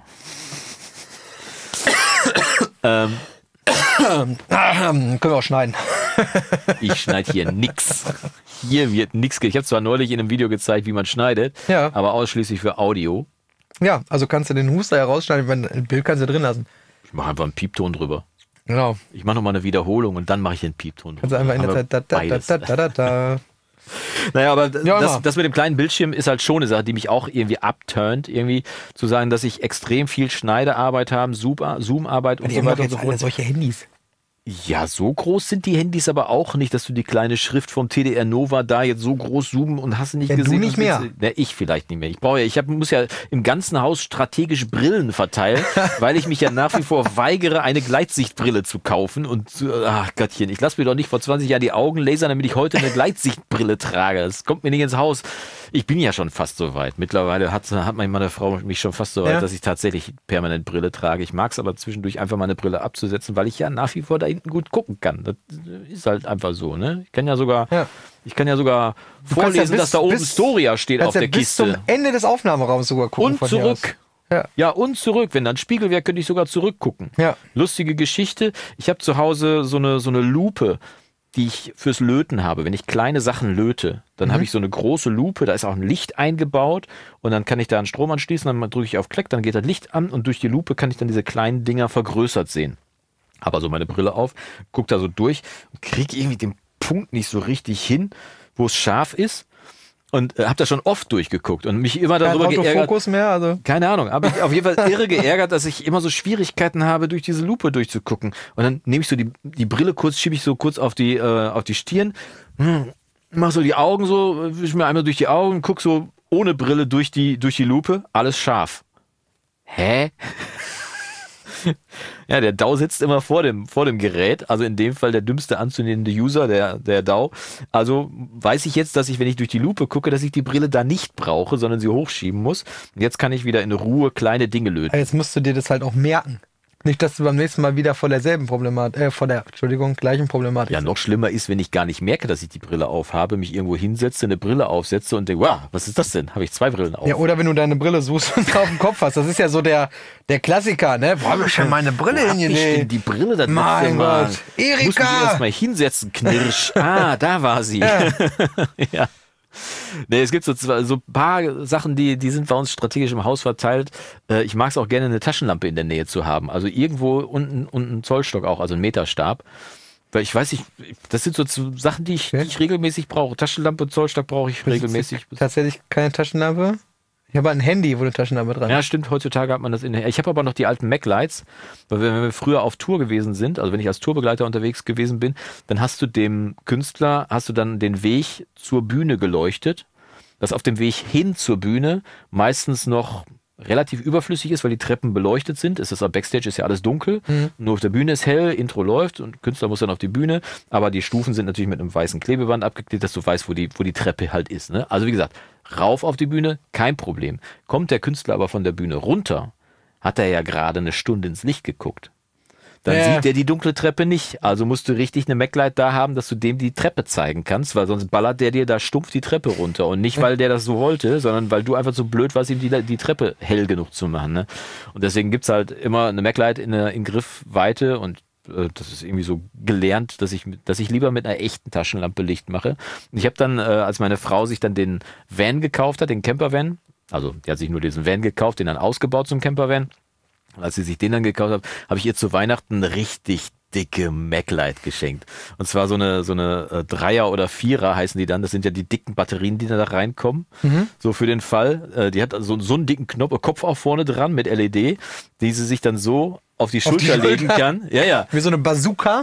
ähm, Können wir auch schneiden. ich schneide hier nix. Hier wird nix. ge- Ich habe zwar neulich in einem Video gezeigt, wie man schneidet, Ja. aber ausschließlich für Audio. Ja, also kannst du den Huster herausschneiden, wenn ein Bild kannst du drin lassen. Ich mache einfach einen Piepton drüber. Genau. Ich mache nochmal eine Wiederholung und dann mache ich den Piepton drüber. Kannst du einfach in Haben der wir Zeit da, da, beides. da, da, da, da. Naja, aber Ja, das, immer. das mit dem kleinen Bildschirm ist halt schon eine Sache, die mich auch irgendwie abturnt, irgendwie zu sagen, dass ich extrem viel Schneidearbeit habe, Zoom- Zoom-Arbeit und Die so haben doch weiter und jetzt so alle fort. solche Handys. Ja, so groß sind die Handys aber auch nicht, dass du die kleine Schrift vom T D R Nova da jetzt so groß zoomen und hast du nicht Ja, du gesehen. nicht und mehr. willst- Ja, ich vielleicht nicht mehr. Ich brauche ja, ich hab, muss ja im ganzen Haus strategisch Brillen verteilen, weil ich mich ja nach wie vor weigere, eine Gleitsichtbrille zu kaufen. Und zu- ach Gottchen, ich lasse mir doch nicht vor zwanzig Jahren die Augen lasern, damit ich heute eine Gleitsichtbrille trage. Das kommt mir nicht ins Haus. Ich bin ja schon fast so weit. Mittlerweile hat, hat meine Frau mich schon fast so weit, Ja. dass ich tatsächlich permanent Brille trage. Ich mag es aber zwischendurch einfach mal eine Brille abzusetzen, weil ich ja nach wie vor da hinten gut gucken kann. Das ist halt einfach so, ne? Ich kann ja sogar, Ja. ich kann ja sogar Du kannst ja vorlesen, bis- dass da oben bis- Storia steht Kannst auf ja der bis zum Kiste. Ende des Aufnahmeraums sogar gucken. Und von hier aus. zurück. Ja. Ja, und zurück. Wenn da ein Spiegel wäre, könnte ich sogar zurückgucken. Ja. Lustige Geschichte. Ich habe zu Hause so eine, so eine Lupe, die ich fürs Löten habe. Wenn ich kleine Sachen löte, dann Mhm. habe ich so eine große Lupe, da ist auch ein Licht eingebaut und dann kann ich da einen Strom anschließen, dann drücke ich auf Klick, dann geht das Licht an und durch die Lupe kann ich dann diese kleinen Dinger vergrößert sehen. Aber so meine Brille auf, guck da so durch und kriege irgendwie den Punkt nicht so richtig hin, wo es scharf ist. Und äh, habe da schon oft durchgeguckt und mich immer Kein darüber geärgert. Autofokus mehr, also. Keine Ahnung, aber ich auf jeden Fall irre geärgert, dass ich immer so Schwierigkeiten habe, durch diese Lupe durchzugucken. Und dann nehme ich so die, die Brille kurz, schiebe ich so kurz auf die, äh, auf die Stirn, hm, mach so die Augen so, wisch mir einmal durch die Augen, guck so ohne Brille durch die, durch die Lupe, alles scharf. Hä? Ja, der D A O sitzt immer vor dem, vor dem Gerät, also in dem Fall der dümmste anzunehmende User, der, der D A O. Also weiß ich jetzt, dass ich, wenn ich durch die Lupe gucke, dass ich die Brille da nicht brauche, sondern sie hochschieben muss. Und jetzt kann ich wieder in Ruhe kleine Dinge löten. Jetzt musst du dir das halt auch merken. Nicht, dass du beim nächsten Mal wieder vor derselben Problematik, äh, vor der, Entschuldigung, gleichen Problematik. Ja, noch schlimmer ist, wenn ich gar nicht merke, dass ich die Brille aufhabe, mich irgendwo hinsetze, eine Brille aufsetze und denke, wow, was ist das denn? Habe ich zwei Brillen auf? Ja, oder wenn du deine Brille suchst und auf dem Kopf hast. Das ist ja so der, der Klassiker, ne? Wo hab ich schon meine Brille Wo hab ich denn hingelegt? die Brille das Mein letzte Mal? Gott. Ich muss mich Erika! erst mal hinsetzen, Knirsch. Ah, da war sie. Ja. Ja. Nee, es gibt so, zwei, so ein paar Sachen, die, die sind bei uns strategisch im Haus verteilt. Äh, ich mag es auch gerne, eine Taschenlampe in der Nähe zu haben. Also irgendwo unten und ein Zollstock auch, also ein Meterstab. Weil ich weiß nicht, das sind so z- Sachen, die ich, Okay. die ich regelmäßig brauche. Taschenlampe und Zollstock brauche ich regelmäßig. Tatsächlich keine Taschenlampe. Ich habe ein Handy, wo eine Taschenlampe dran ist. Ja, stimmt, heutzutage hat man das in der. Ich habe aber noch die alten Mac-Lights, weil wenn wir früher auf Tour gewesen sind, also wenn ich als Tourbegleiter unterwegs gewesen bin, dann hast du dem Künstler, hast du dann den Weg zur Bühne geleuchtet, das auf dem Weg hin zur Bühne meistens noch relativ überflüssig ist, weil die Treppen beleuchtet sind. Es ist Backstage, ist ja alles dunkel. Mhm. Nur auf der Bühne ist hell, Intro läuft und Künstler muss dann auf die Bühne. Aber die Stufen sind natürlich mit einem weißen Klebeband abgeklebt, dass du weißt, wo die, wo die Treppe halt ist. Ne? Also wie gesagt, rauf auf die Bühne, kein Problem. Kommt der Künstler aber von der Bühne runter, hat er ja gerade eine Stunde ins Licht geguckt. Dann Ja. sieht er die dunkle Treppe nicht. Also musst du richtig eine Mac-Light da haben, dass du dem die Treppe zeigen kannst, weil sonst ballert der dir da stumpf die Treppe runter. Und nicht, weil der das so wollte, sondern weil du einfach so blöd warst, ihm die, die Treppe hell genug zu machen. Ne? Und deswegen gibt's halt immer eine Mac-Light in, der- in Griffweite und äh, das ist irgendwie so gelernt, dass ich, mit- dass ich lieber mit einer echten Taschenlampe Licht mache. Und ich habe dann, äh, als meine Frau sich dann den Van gekauft hat, den Campervan, also die hat sich nur diesen Van gekauft, den dann ausgebaut zum Campervan. Und als sie sich den dann gekauft hat, habe ich ihr zu Weihnachten eine richtig dicke Mac-Light geschenkt. Und zwar so eine, so eine äh, Dreier- oder Vierer heißen die dann. Das sind ja die dicken Batterien, die da reinkommen. So für den Fall. Äh, die hat so, so einen dicken Knopf, Kopf auch vorne dran mit L E D, die sie sich dann so auf die Auf die Schulter legen Schulter. kann. Ja, ja. Wie so eine Bazooka.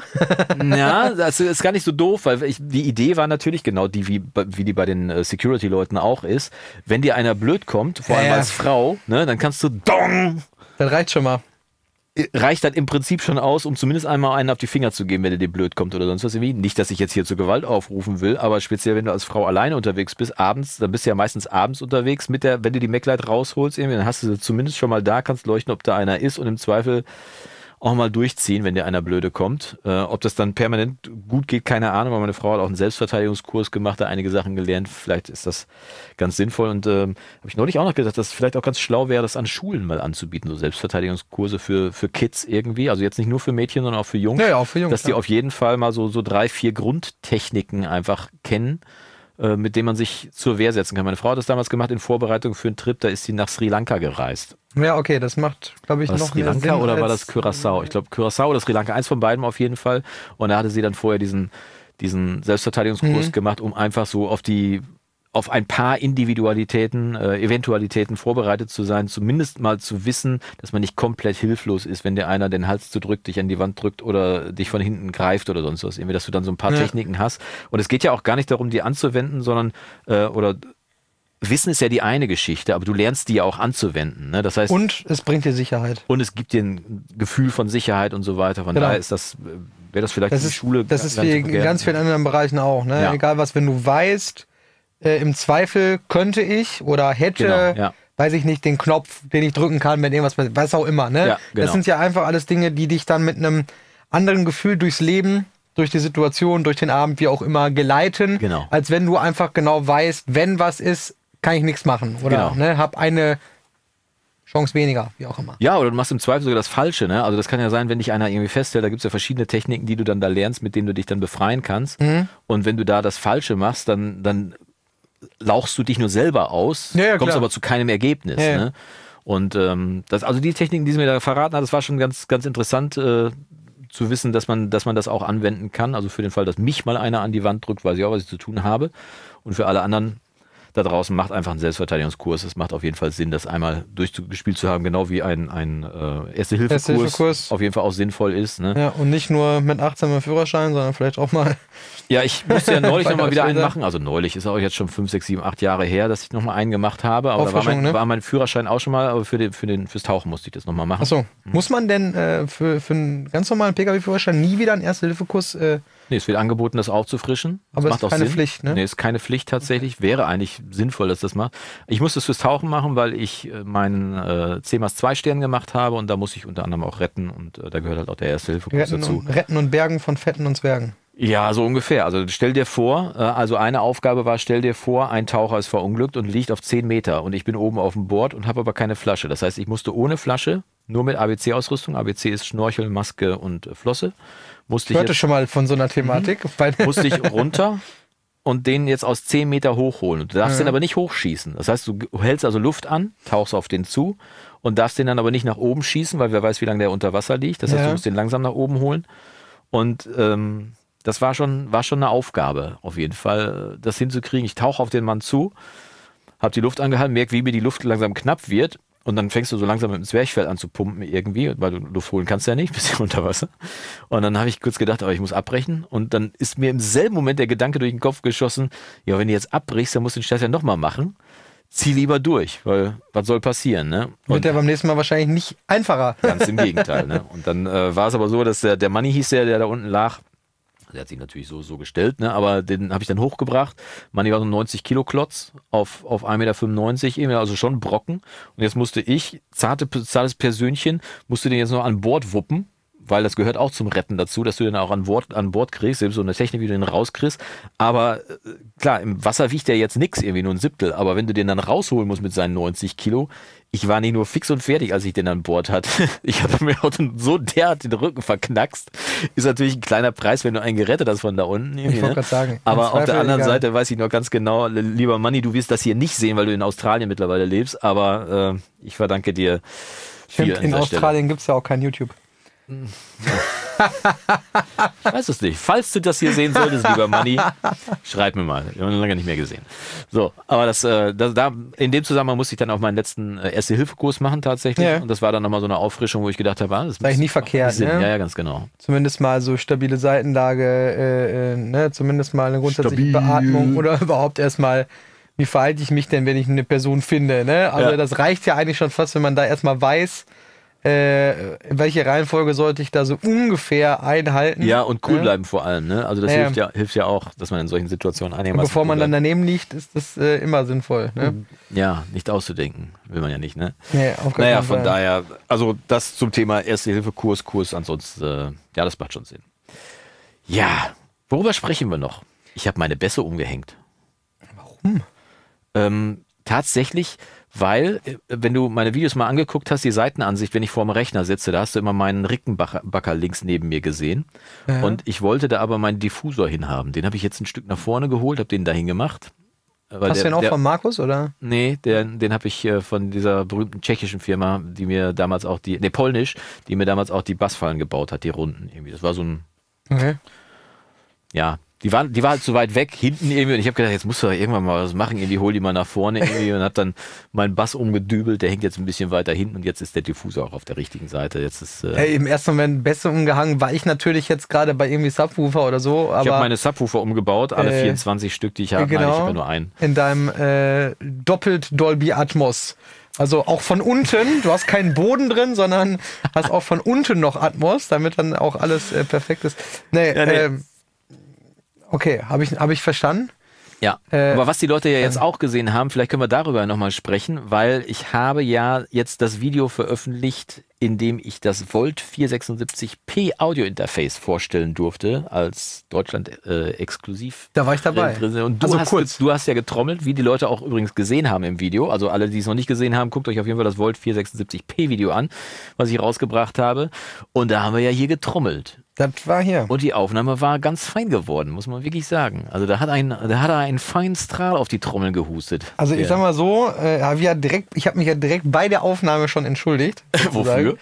Ja, das ist gar nicht so doof, weil ich, die Idee war natürlich genau die, wie, wie die bei den äh, Security-Leuten auch ist. Wenn dir einer blöd kommt, vor allem Ja, ja. als Frau, ne, dann kannst du Dong! Das reicht schon mal. Reicht dann im Prinzip schon aus, um zumindest einmal einen auf die Finger zu geben, wenn der dir blöd kommt oder sonst was irgendwie. Nicht, dass ich jetzt hier zur Gewalt aufrufen will, aber speziell, wenn du als Frau alleine unterwegs bist, abends, dann bist du ja meistens abends unterwegs mit der, wenn du die Mac-Light rausholst, irgendwie, dann hast du sie zumindest schon mal da, kannst leuchten, ob da einer ist und im Zweifel auch mal durchziehen, wenn dir einer blöde kommt. Äh, ob das dann permanent gut geht, keine Ahnung, weil meine Frau hat auch einen Selbstverteidigungskurs gemacht, da einige Sachen gelernt. Vielleicht ist das ganz sinnvoll. Und ähm, habe ich neulich auch noch gedacht, dass es vielleicht auch ganz schlau wäre, das an Schulen mal anzubieten, so Selbstverteidigungskurse für, für Kids irgendwie. Also jetzt nicht nur für Mädchen, sondern auch für Jungs. Ja, ja, auch für Jungs, Dass die ja. auf jeden Fall mal so, so drei, vier Grundtechniken einfach kennen, äh, mit denen man sich zur Wehr setzen kann. Meine Frau hat das damals gemacht in Vorbereitung für einen Trip, da ist sie nach Sri Lanka gereist. Ja, okay, das macht, glaube ich, War noch das Sri mehr Lanka Sinn oder war als- das Curaçao? Ich glaube Curaçao oder Sri Lanka, eins von beiden auf jeden Fall. Und da hatte sie dann vorher diesen, diesen Selbstverteidigungskurs mhm. gemacht, um einfach so auf die auf ein paar Individualitäten, äh, Eventualitäten vorbereitet zu sein, zumindest mal zu wissen, dass man nicht komplett hilflos ist, wenn dir einer den Hals zudrückt, dich an die Wand drückt oder dich von hinten greift oder sonst was. Irgendwie, dass du dann so ein paar ja. Techniken hast. Und es geht ja auch gar nicht darum, die anzuwenden, sondern äh, oder Wissen ist ja die eine Geschichte, aber du lernst die ja auch anzuwenden. Ne? Das heißt, und es bringt dir Sicherheit. Und es gibt dir ein Gefühl von Sicherheit und so weiter. Von genau. daher ist das, wäre das vielleicht das in ist, die Schule. Das ist wie in ganz vielen anderen Bereichen auch. Ne? Ja. Egal was, wenn du weißt, äh, im Zweifel könnte ich oder hätte, genau, ja. weiß ich nicht, den Knopf, den ich drücken kann, wenn irgendwas passiert, was auch immer. Ne? Ja, genau. Das sind ja einfach alles Dinge, die dich dann mit einem anderen Gefühl durchs Leben, durch die Situation, durch den Abend, wie auch immer, geleiten, genau. als wenn du einfach genau weißt, wenn was ist, kann ich nichts machen. Oder genau. ne, hab eine Chance weniger, wie auch immer. Ja, oder du machst im Zweifel sogar das Falsche. Ne? Also das kann ja sein, wenn dich einer irgendwie festhält, da gibt es ja verschiedene Techniken, die du dann da lernst, mit denen du dich dann befreien kannst. Mhm. Und wenn du da das Falsche machst, dann, dann lauchst du dich nur selber aus, ja, ja, kommst klar. aber zu keinem Ergebnis. Ja, ja. Ne? Und ähm, das, also die Techniken, die sie mir da verraten hat, das war schon ganz, ganz interessant äh, zu wissen, dass man, dass man das auch anwenden kann. Also für den Fall, dass mich mal einer an die Wand drückt, weiß ich auch, was ich zu tun habe. Und für alle anderen da draußen, macht einfach einen Selbstverteidigungskurs. Es macht auf jeden Fall Sinn, das einmal durchgespielt zu haben, genau wie ein, ein äh, Erste-Hilfe-Kurs Erste-Hilfe-Kurs auf jeden Fall auch sinnvoll ist. Ne? Ja, und nicht nur mit achtzehn mit Führerschein, sondern vielleicht auch mal. Ja, ich musste ja neulich nochmal wieder einen machen. Also neulich ist auch jetzt schon fünf, sechs, sieben, acht Jahre her, dass ich nochmal einen gemacht habe. Aber da war mein, ne? war mein Führerschein auch schon mal, aber für den, für den, fürs Tauchen musste ich das nochmal machen. Achso, hm. muss man denn äh, für, für einen ganz normalen Pkw-Führerschein nie wieder einen Erste-Hilfe-Kurs? Äh Nee, es wird angeboten, das aufzufrischen. Das aber macht ist auch keine Sinn. Pflicht, ne? Nee, ist keine Pflicht tatsächlich. Wäre eigentlich sinnvoll, dass das macht. Ich musste es fürs Tauchen machen, weil ich meinen äh, zehn mal zwei Stern gemacht habe und da muss ich unter anderem auch retten und äh, da gehört halt auch der Erste-Hilfe-Kurs retten dazu. Und, retten und Bergen von Fetten und Zwergen. Ja, so ungefähr. Also stell dir vor, äh, also eine Aufgabe war, stell dir vor, ein Taucher ist verunglückt und liegt auf zehn Meter und ich bin oben auf dem Board und habe aber keine Flasche. Das heißt, ich musste ohne Flasche, nur mit A B C-Ausrüstung, A B C ist Schnorchel, Maske und äh, Flosse, musste ich hörte ich jetzt, schon mal von so einer Thematik. Mhm. musste ich runter und den jetzt aus zehn Meter hochholen. Du darfst ja. den aber nicht hochschießen. Das heißt, du hältst also Luft an, tauchst auf den zu und darfst den dann aber nicht nach oben schießen, weil wer weiß, wie lange der unter Wasser liegt. Das heißt, ja. du musst den langsam nach oben holen. Und ähm, das war schon, war schon eine Aufgabe, auf jeden Fall, das hinzukriegen. Ich tauche auf den Mann zu, habe die Luft angehalten, merke, wie mir die Luft langsam knapp wird. Und dann fängst du so langsam mit dem Zwerchfell an zu pumpen irgendwie, weil du Luft holen kannst ja nicht, bist ja unter Wasser. Und dann habe ich kurz gedacht, aber ich muss abbrechen. Und dann ist mir im selben Moment der Gedanke durch den Kopf geschossen, ja, wenn du jetzt abbrichst, dann musst du den Stress ja nochmal machen. Zieh lieber durch, weil was soll passieren, ne? Und wird ja beim nächsten Mal wahrscheinlich nicht einfacher. Ganz im Gegenteil, ne? Und dann äh, war es aber so, dass der, der Manni hieß der, der da unten lag. Der hat sich natürlich so, so gestellt, ne? Aber den habe ich dann hochgebracht. Manni war so ein neunzig Kilo Klotz auf, auf ein Meter fünfundneunzig, also schon Brocken. Und jetzt musste ich, zarte, zartes Persönchen, musste den jetzt noch an Bord wuppen, weil das gehört auch zum Retten dazu, dass du den auch an Bord, an Bord kriegst, so eine Technik, wie du den rauskriegst. Aber äh, klar, im Wasser wiegt der jetzt nichts, irgendwie nur ein Siebtel. Aber wenn du den dann rausholen musst mit seinen neunzig Kilo, ich war nicht nur fix und fertig, als ich den an Bord hatte. Ich hatte mir auch so derart den Rücken verknackst. Ist natürlich ein kleiner Preis, wenn du einen gerettet hast von da unten. Ich wollte ne? gerade sagen. Aber auf der anderen egal. Seite weiß ich noch ganz genau, lieber Manni, du wirst das hier nicht sehen, weil du in Australien mittlerweile lebst. Aber äh, ich verdanke dir viel. Stimmt, in Australien gibt es ja auch kein YouTube. Ich weiß es nicht. Falls du das hier sehen solltest, lieber Manni, schreib mir mal. Wir haben ihn lange nicht mehr gesehen. So, aber das, äh, das, da, in dem Zusammenhang musste ich dann auch meinen letzten äh, Erste-Hilfe-Kurs machen tatsächlich. Ja. Und das war dann nochmal so eine Auffrischung, wo ich gedacht habe, ah, das ist eigentlich nie verkehrt. Ne? Ja, ja, ganz genau. Zumindest mal so stabile Seitenlage, äh, äh, ne? Zumindest mal eine grundsätzliche Stabil. Beatmung oder überhaupt erstmal, wie verhalte ich mich denn, wenn ich eine Person finde. Ne? Also ja. Das reicht ja eigentlich schon fast, wenn man da erstmal weiß, Äh, welche Reihenfolge sollte ich da so ungefähr einhalten? Ja, und cool ja? bleiben vor allem. Ne? Also das ja. hilft, ja, hilft ja auch, dass man in solchen Situationen einigermaßen. Und bevor man cool dann daneben liegt, ist das äh, immer sinnvoll. Ne? Ja, nicht auszudenken, will man ja nicht. Ne? Nee, auf gar naja, keinen von Fall. daher, also das zum Thema Erste-Hilfe-Kurs, Kurs, ansonsten, äh, ja, das macht schon Sinn. Ja, worüber sprechen wir noch? Ich habe meine Bässe umgehängt. Warum? Ähm, tatsächlich, weil, wenn du meine Videos mal angeguckt hast, die Seitenansicht, wenn ich vor dem Rechner sitze, da hast du immer meinen Rickenbacker links neben mir gesehen. Ja. Und ich wollte da aber meinen Diffusor hinhaben. Den habe ich jetzt ein Stück nach vorne geholt, habe den dahin gemacht. Weil hast der, du den auch der, von Markus, oder? Nee, der, den habe ich äh, von dieser berühmten tschechischen Firma, die mir damals auch die, nee, polnisch, die mir damals auch die Bassfallen gebaut hat, die Runden irgendwie. Das war so ein, okay. ja, Die war, die war halt so weit weg, hinten irgendwie. Und ich habe gedacht, jetzt musst du doch irgendwann mal was machen. Irgendwie hol die mal nach vorne irgendwie und hab dann meinen Bass umgedübelt. Der hängt jetzt ein bisschen weiter hinten und jetzt ist der Diffusor auch auf der richtigen Seite. Jetzt ist, äh hey, im ersten Moment besser umgehangen war ich natürlich jetzt gerade bei irgendwie Subwoofer oder so. Aber ich habe meine Subwoofer umgebaut, alle äh, vierundzwanzig Stück, die ich habe. Genau, Nein, ich habe nur einen. In deinem äh, doppelt Dolby Atmos. Also auch von unten, du hast keinen Boden drin, sondern hast auch von unten noch Atmos, damit dann auch alles äh, perfekt ist. Nee, ja, nee. Ähm, okay, habe ich, hab ich verstanden. Ja, äh, aber was die Leute ja jetzt auch gesehen haben, vielleicht können wir darüber nochmal sprechen, weil ich habe ja jetzt das Video veröffentlicht, in dem ich das Volt vierhundertsechsundsiebzig p Audio-Interface vorstellen durfte, als Deutschland-exklusiv. Äh, da war ich dabei. Und du, also hast, kurz. du hast ja getrommelt, wie die Leute auch übrigens gesehen haben im Video. Also alle, die es noch nicht gesehen haben, guckt euch auf jeden Fall das Volt vierhundertsechsundsiebzig p Video an, was ich rausgebracht habe. Und da haben wir ja hier getrommelt. Das war hier. Und die Aufnahme war ganz fein geworden, muss man wirklich sagen. Also da hat, ein, da hat er einen feinen Strahl auf die Trommel gehustet. Also ich ja. sag mal so, äh, hab ich, ja direkt, ich habe mich ja direkt bei der Aufnahme schon entschuldigt. Wofür?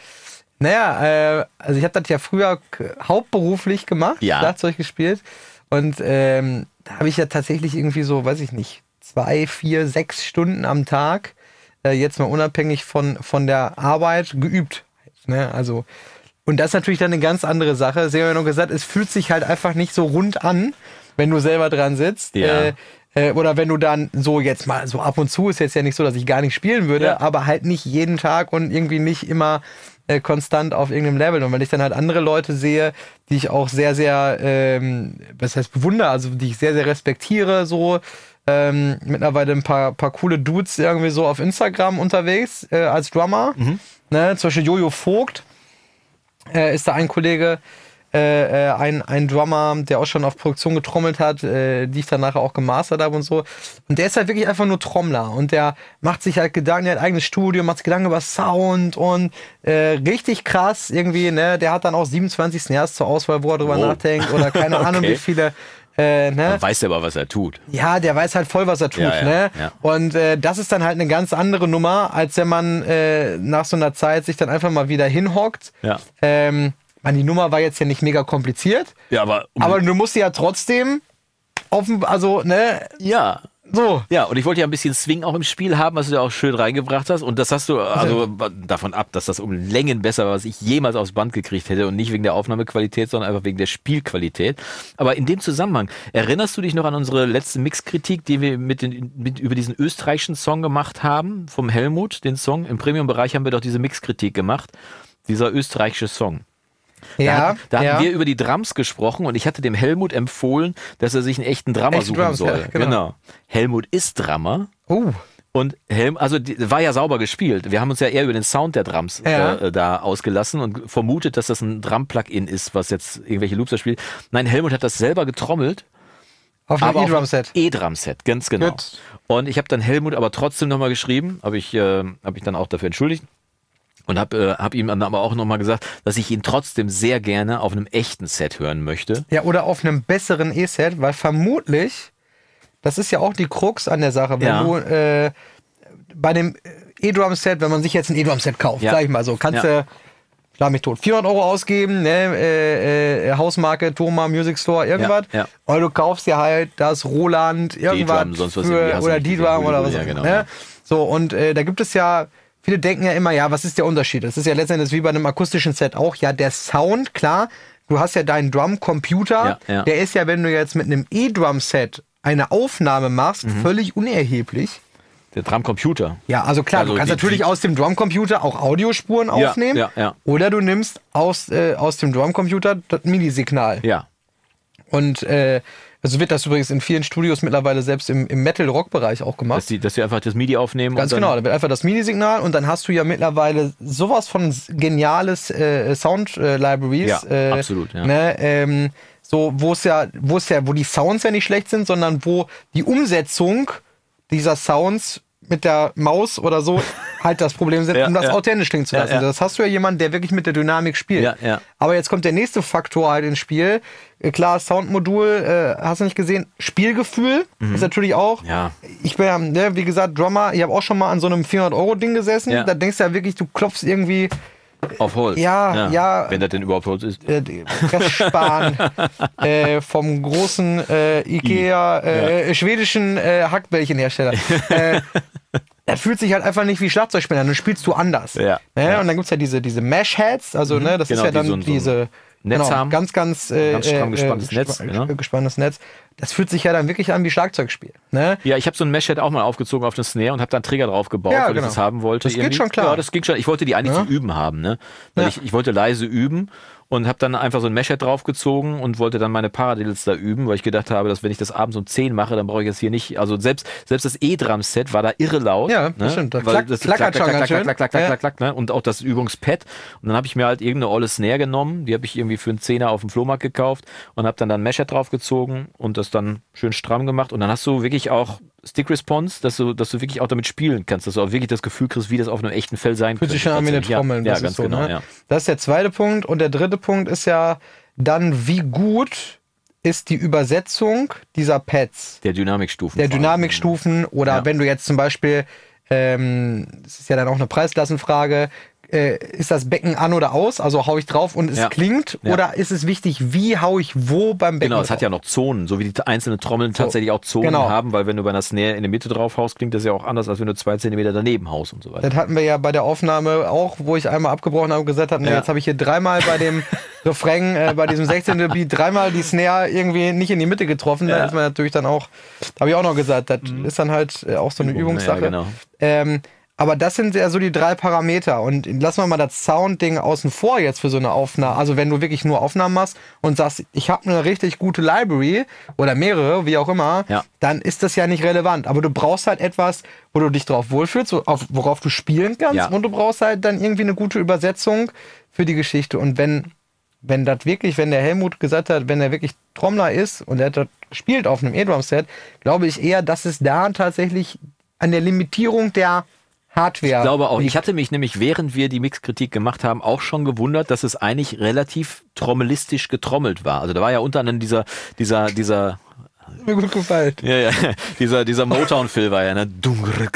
Naja, äh, also ich habe das ja früher hauptberuflich gemacht, ja. Schlagzeug gespielt. Und ähm, da habe ich ja tatsächlich irgendwie so, weiß ich nicht, zwei, vier, sechs Stunden am Tag, äh, jetzt mal unabhängig von, von der Arbeit, geübt. Ne? Also und das ist natürlich dann eine ganz andere Sache. Sie haben ja noch gesagt, es fühlt sich halt einfach nicht so rund an, wenn du selber dran sitzt. Ja. Äh, äh, oder wenn du dann so jetzt mal so ab und zu, ist jetzt ja nicht so, dass ich gar nicht spielen würde, ja. aber halt nicht jeden Tag und irgendwie nicht immer äh, konstant auf irgendeinem Level. Und wenn ich dann halt andere Leute sehe, die ich auch sehr, sehr, ähm, was heißt bewundere, also die ich sehr, sehr respektiere, so ähm, mittlerweile ein paar, paar coole Dudes irgendwie so auf Instagram unterwegs äh, als Drummer. Mhm. Ne? Zum Beispiel Jojo Vogt. Äh, ist da ein Kollege, äh, ein, ein Drummer, der auch schon auf Produktion getrommelt hat, äh, die ich dann nachher auch gemastert habe und so. Und der ist halt wirklich einfach nur Trommler und der macht sich halt Gedanken, der hat ein eigenes Studio, macht sich Gedanken über Sound und äh, richtig krass irgendwie, ne? Der hat dann auch siebenundzwanzig Snares zur Auswahl, wo er drüber oh. nachdenkt oder keine okay. Ahnung wie viele. Äh, ne? Man weiß aber, was er tut. Ja, der weiß halt voll, was er tut. Ja, ja, ne? Ja. Und äh, das ist dann halt eine ganz andere Nummer, als wenn man äh, nach so einer Zeit sich dann einfach mal wieder hinhockt. Ja. Ähm, man, die Nummer war jetzt ja nicht mega kompliziert. Ja, aber, um aber du musst sie ja trotzdem offen, also, ne? Ja. So. Ja, und ich wollte ja ein bisschen Swing auch im Spiel haben, was du ja auch schön reingebracht hast. Und das hast du, also davon ab, dass das um Längen besser war, was ich jemals aufs Band gekriegt hätte. Und nicht wegen der Aufnahmequalität, sondern einfach wegen der Spielqualität. Aber in dem Zusammenhang, erinnerst du dich noch an unsere letzte Mixkritik, die wir mit den, mit, über diesen österreichischen Song gemacht haben, vom Helmut, den Song? Im Premium-Bereich haben wir doch diese Mixkritik gemacht. Dieser österreichische Song. Ja, da da ja. hatten wir über die Drums gesprochen und ich hatte dem Helmut empfohlen, dass er sich einen echten Drummer Echte suchen Drums, soll. ja, genau. genau. Helmut ist Drummer. Uh. Und Helm, also die, war ja sauber gespielt. Wir haben uns ja eher über den Sound der Drums ja. äh, da ausgelassen und vermutet, dass das ein Drum-Plugin ist, was jetzt irgendwelche Loops spielt. Nein, Helmut hat das selber getrommelt. Auf einem E-Drum-Set. E-Drum-Set, ganz genau. Gut. Und ich habe dann Helmut aber trotzdem nochmal geschrieben, habe ich, äh, hab ich dann auch dafür entschuldigt. Und habe äh, hab ihm dann aber auch nochmal gesagt, dass ich ihn trotzdem sehr gerne auf einem echten Set hören möchte. Ja, oder auf einem besseren E-Set, weil vermutlich, das ist ja auch die Krux an der Sache, wenn ja. du äh, bei dem E-Drum-Set, wenn man sich jetzt ein E-Drum-Set kauft, ja. sag ich mal so, kannst du, ja. schlag mich tot, vierhundert Euro ausgeben, ne, äh, äh, Hausmarke, Thoma, Music Store, irgendwas. Ja, ja. Oder du kaufst dir halt das Roland, irgendwas D-Drum, sonst was für, oder D-Drum oder was ja, auch genau, ne? ja. So, und äh, da gibt es ja, viele denken ja immer, ja, was ist der Unterschied? Das ist ja letztendlich wie bei einem akustischen Set auch. Ja, der Sound, klar, du hast ja deinen Drum-Computer, ja, ja. der ist ja, wenn du jetzt mit einem E-Drum-Set eine Aufnahme machst, mhm. völlig unerheblich. Der Drumcomputer. Ja, also klar, also du kannst die, natürlich die, aus dem Drumcomputer auch Audiospuren ja, aufnehmen. Ja, ja. Oder du nimmst aus, äh, aus dem Drumcomputer das MIDI-Signal. Ja. Und äh, also wird das übrigens in vielen Studios mittlerweile selbst im, im Metal-Rock-Bereich auch gemacht. Dass die, dass die einfach das MIDI aufnehmen. Ganz und dann genau, da wird einfach das MIDI-Signal und dann hast du ja mittlerweile sowas von geniales äh, Sound-Libraries. Ja, äh, absolut, ja. Ne, ähm, so, wo es ja, wo es ja, wo die Sounds ja nicht schlecht sind, sondern wo die Umsetzung dieser Sounds mit der Maus oder so halt das Problem sind, ja, um das ja. authentisch klingen zu lassen. Ja, ja. Das hast du ja jemanden, der wirklich mit der Dynamik spielt. Ja, ja. Aber jetzt kommt der nächste Faktor halt ins Spiel. Klar, Soundmodul, äh, hast du nicht gesehen. Spielgefühl mhm. ist natürlich auch. Ja. Ich bin ja, ne, wie gesagt, Drummer. Ich habe auch schon mal an so einem vierhundert Euro Ding gesessen. Ja. Da denkst du ja wirklich, du klopfst irgendwie Auf Holz. Ja, ja. ja wenn das denn überhaupt Holz ist. Äh, Pressspan äh, vom großen äh, Ikea, äh, ja. schwedischen äh, Hackbällchenhersteller. äh, Er fühlt sich halt einfach nicht wie Schlagzeugspieler an, dann spielst du anders. Ja, ne? ja. Und dann gibt es ja diese, diese Mesh-Heads, also mhm, ne, das genau, ist ja dann die so, so diese Netz genau, haben. ganz, ganz, äh, ganz stramm gespanntes äh, Netz. Genau. Gespanntes Netz. Das fühlt sich ja dann wirklich an wie Schlagzeugspiel. Ne? Ja, ich habe so ein Mesh-Head auch mal aufgezogen auf eine Snare und habe dann einen Trigger drauf gebaut, ja, weil genau. ich das haben wollte. Das irgendwie. Geht schon klar. Ja, das ging schon. Ich wollte die eigentlich ja. zum Üben haben. Ne? Weil ja. ich, ich wollte leise üben. Und habe dann einfach so ein Mesh-Head draufgezogen und wollte dann meine Paradiddles da üben, weil ich gedacht habe, dass wenn ich das abends um zehn mache, dann brauche ich jetzt hier nicht, also selbst selbst das E-Drum-Set war da irre laut. Ja, ne? das stimmt. Da klack, das klackert schon ganz schön. Klack, klack, klack, klack, klack, ne? Und auch das Übungspad. Und dann habe ich mir halt irgendeine olle Snare genommen, die habe ich irgendwie für einen Zehner auf dem Flohmarkt gekauft und habe dann dann ein Mesh-Head draufgezogen und das dann schön stramm gemacht. Und dann hast du wirklich auch Stick-Response, dass du, dass du wirklich auch damit spielen kannst, dass du auch wirklich das Gefühl kriegst, wie das auf einem echten Fell sein könnte. Fühlt sich schon an wie eine Trommel. Ja, ja ganz so, genau. Ne? Ja. Das ist der zweite Punkt. Und der dritte Punkt ist ja dann, wie gut ist die Übersetzung dieser Pads? Der Dynamikstufen. Der Dynamikstufen. Oder ja. wenn du jetzt zum Beispiel, ähm, das ist ja dann auch eine Preisklassenfrage, äh, ist das Becken an oder aus? Also hau ich drauf und es ja. klingt? Ja. Oder ist es wichtig, wie hau ich wo beim Becken Genau, es drauf? hat ja noch Zonen, so wie die einzelnen Trommeln so. tatsächlich auch Zonen genau. haben, weil wenn du bei einer Snare in der Mitte drauf haust, klingt das ja auch anders, als wenn du zwei Zentimeter daneben haust und so weiter. Das hatten wir ja bei der Aufnahme auch, wo ich einmal abgebrochen habe und gesagt habe, ja. jetzt habe ich hier dreimal bei dem Refrain, äh, bei diesem sechzehnten Beat, dreimal die Snare irgendwie nicht in die Mitte getroffen. Ja. Da ist man natürlich dann auch, habe ich auch noch gesagt, das mhm. ist dann halt auch so eine Übung, Übungssache. Ja, genau. ähm, Aber das sind ja so die drei Parameter. Und lassen wir mal das Sound-Ding außen vor jetzt für so eine Aufnahme. Also wenn du wirklich nur Aufnahmen machst und sagst, ich habe eine richtig gute Library oder mehrere, wie auch immer, ja. dann ist das ja nicht relevant. Aber du brauchst halt etwas, wo du dich drauf wohlfühlst, so auf, worauf du spielen kannst. Ja. Und du brauchst halt dann irgendwie eine gute Übersetzung für die Geschichte. Und wenn, wenn das wirklich, wenn der Helmut gesagt hat, wenn er wirklich Trommler ist und er das spielt auf einem E-Drum-Set, glaube ich eher, dass es da tatsächlich an der Limitierung der Hardware. Ich glaube auch. Ich hatte mich nämlich, während wir die Mixkritik gemacht haben, auch schon gewundert, dass es eigentlich relativ trommelistisch getrommelt war. Also da war ja unter anderem dieser, dieser, dieser. Mir gut gefallen. Ja, ja. Dieser, dieser Motown-Phil war ja, ne? Na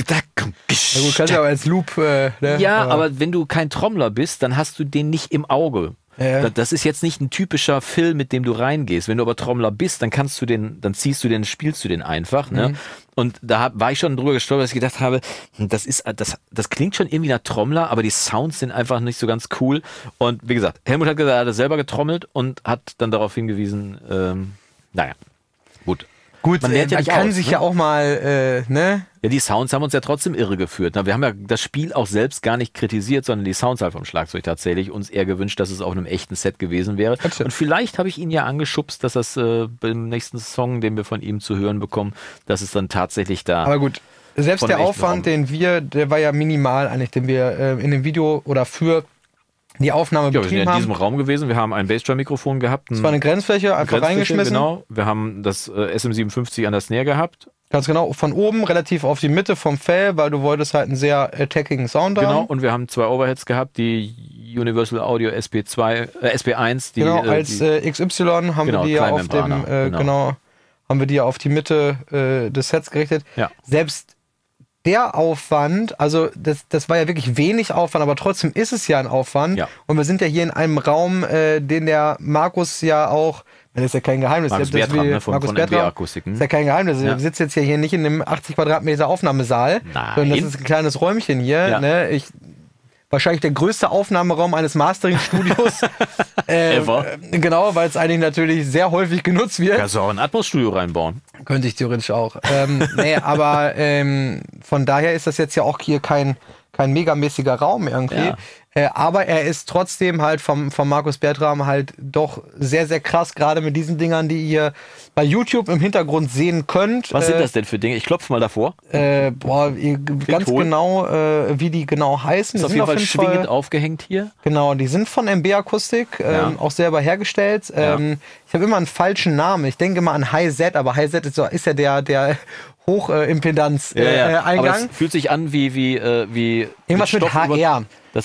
gut, kannst ja auch als Loop, äh, ne? Ja, aber, aber wenn du kein Trommler bist, dann hast du den nicht im Auge. Ja. Das ist jetzt nicht ein typischer Phil, mit dem du reingehst. Wenn du aber Trommler bist, dann kannst du den, dann ziehst du den, spielst du den einfach, ne? Mhm. Und da war ich schon drüber gestolpert, dass ich gedacht habe, das ist, das, das klingt schon irgendwie nach Trommler, aber die Sounds sind einfach nicht so ganz cool. Und wie gesagt, Helmut hat gesagt, er hat das selber getrommelt und hat dann darauf hingewiesen, ähm, naja, gut. Gut, man, lernt ja man kann aus, sich ne? ja auch mal, äh, ne? Ja, die Sounds haben uns ja trotzdem irre geführt. Wir haben ja das Spiel auch selbst gar nicht kritisiert, sondern die Sounds halt vom Schlagzeug tatsächlich uns eher gewünscht, dass es auf einem echten Set gewesen wäre. Und vielleicht habe ich ihn ja angeschubst, dass das äh, beim nächsten Song, den wir von ihm zu hören bekommen, dass es dann tatsächlich da... Aber gut, selbst der Aufwand, Raum. den wir, der war ja minimal eigentlich, den wir äh, in dem Video oder für die Aufnahme ja, betrieben wir sind haben. in diesem Raum gewesen, wir haben ein Bassdrum-Mikrofon gehabt. Das war eine Grenzfläche, einfach eine Grenzfläche, reingeschmissen. Genau, wir haben das äh, S M siebenundfünfzig an der Snare gehabt. Ganz genau, von oben relativ auf die Mitte vom Fell, weil du wolltest halt einen sehr attacking Sound haben. Genau, und wir haben zwei Overheads gehabt, die Universal Audio S P zwei, äh, S P eins. Die, genau, als äh, X Y haben genau, wir die ja auf dem, äh, genau. genau, haben wir die ja auf die Mitte äh, des Sets gerichtet. Ja. Selbst der Aufwand, also das, das war ja wirklich wenig Aufwand, aber trotzdem ist es ja ein Aufwand. Ja. Und wir sind ja hier in einem Raum, äh, den der Markus ja auch, das ist ja kein Geheimnis. Markus Bertram, ne, von, Markus von Bertram, Akustiken. ist ja kein Geheimnis. Ja. Wir sitzen jetzt hier nicht in einem achtzig Quadratmeter Aufnahmesaal, Nein. sondern das ist ein kleines Räumchen hier. Ja. Ne? Ich, wahrscheinlich der größte Aufnahmeraum eines Mastering-Studios. äh, Ever. Genau, weil es eigentlich natürlich sehr häufig genutzt wird. Kannst du auch ein Atmos-Studio reinbauen. Könnte ich theoretisch auch. ähm, nee, aber ähm, von daher ist das jetzt ja auch hier kein, kein megamäßiger Raum irgendwie. Ja. Äh, aber er ist trotzdem halt vom, vom Markus Bertram halt doch sehr, sehr krass, gerade mit diesen Dingern, die ihr bei YouTube im Hintergrund sehen könnt. Was äh, sind das denn für Dinge? Ich klopfe mal davor. Äh, boah, ihr, ganz holen. genau, äh, wie die genau heißen. Ist auf jeden Fall schwingend aufgehängt hier. Genau, die sind von M B Akustik, ähm, Ja. auch selber hergestellt. Ähm, Ja. Ich habe immer einen falschen Namen. Ich denke immer an Hi-Z, aber Hi-Z ist, so, ist ja der, der Hochimpedanz-Eingang. Ja, ja. Äh, Aber Eingang. das fühlt sich an wie, wie, äh, wie Irgendwas mit Stoff H R. Über, das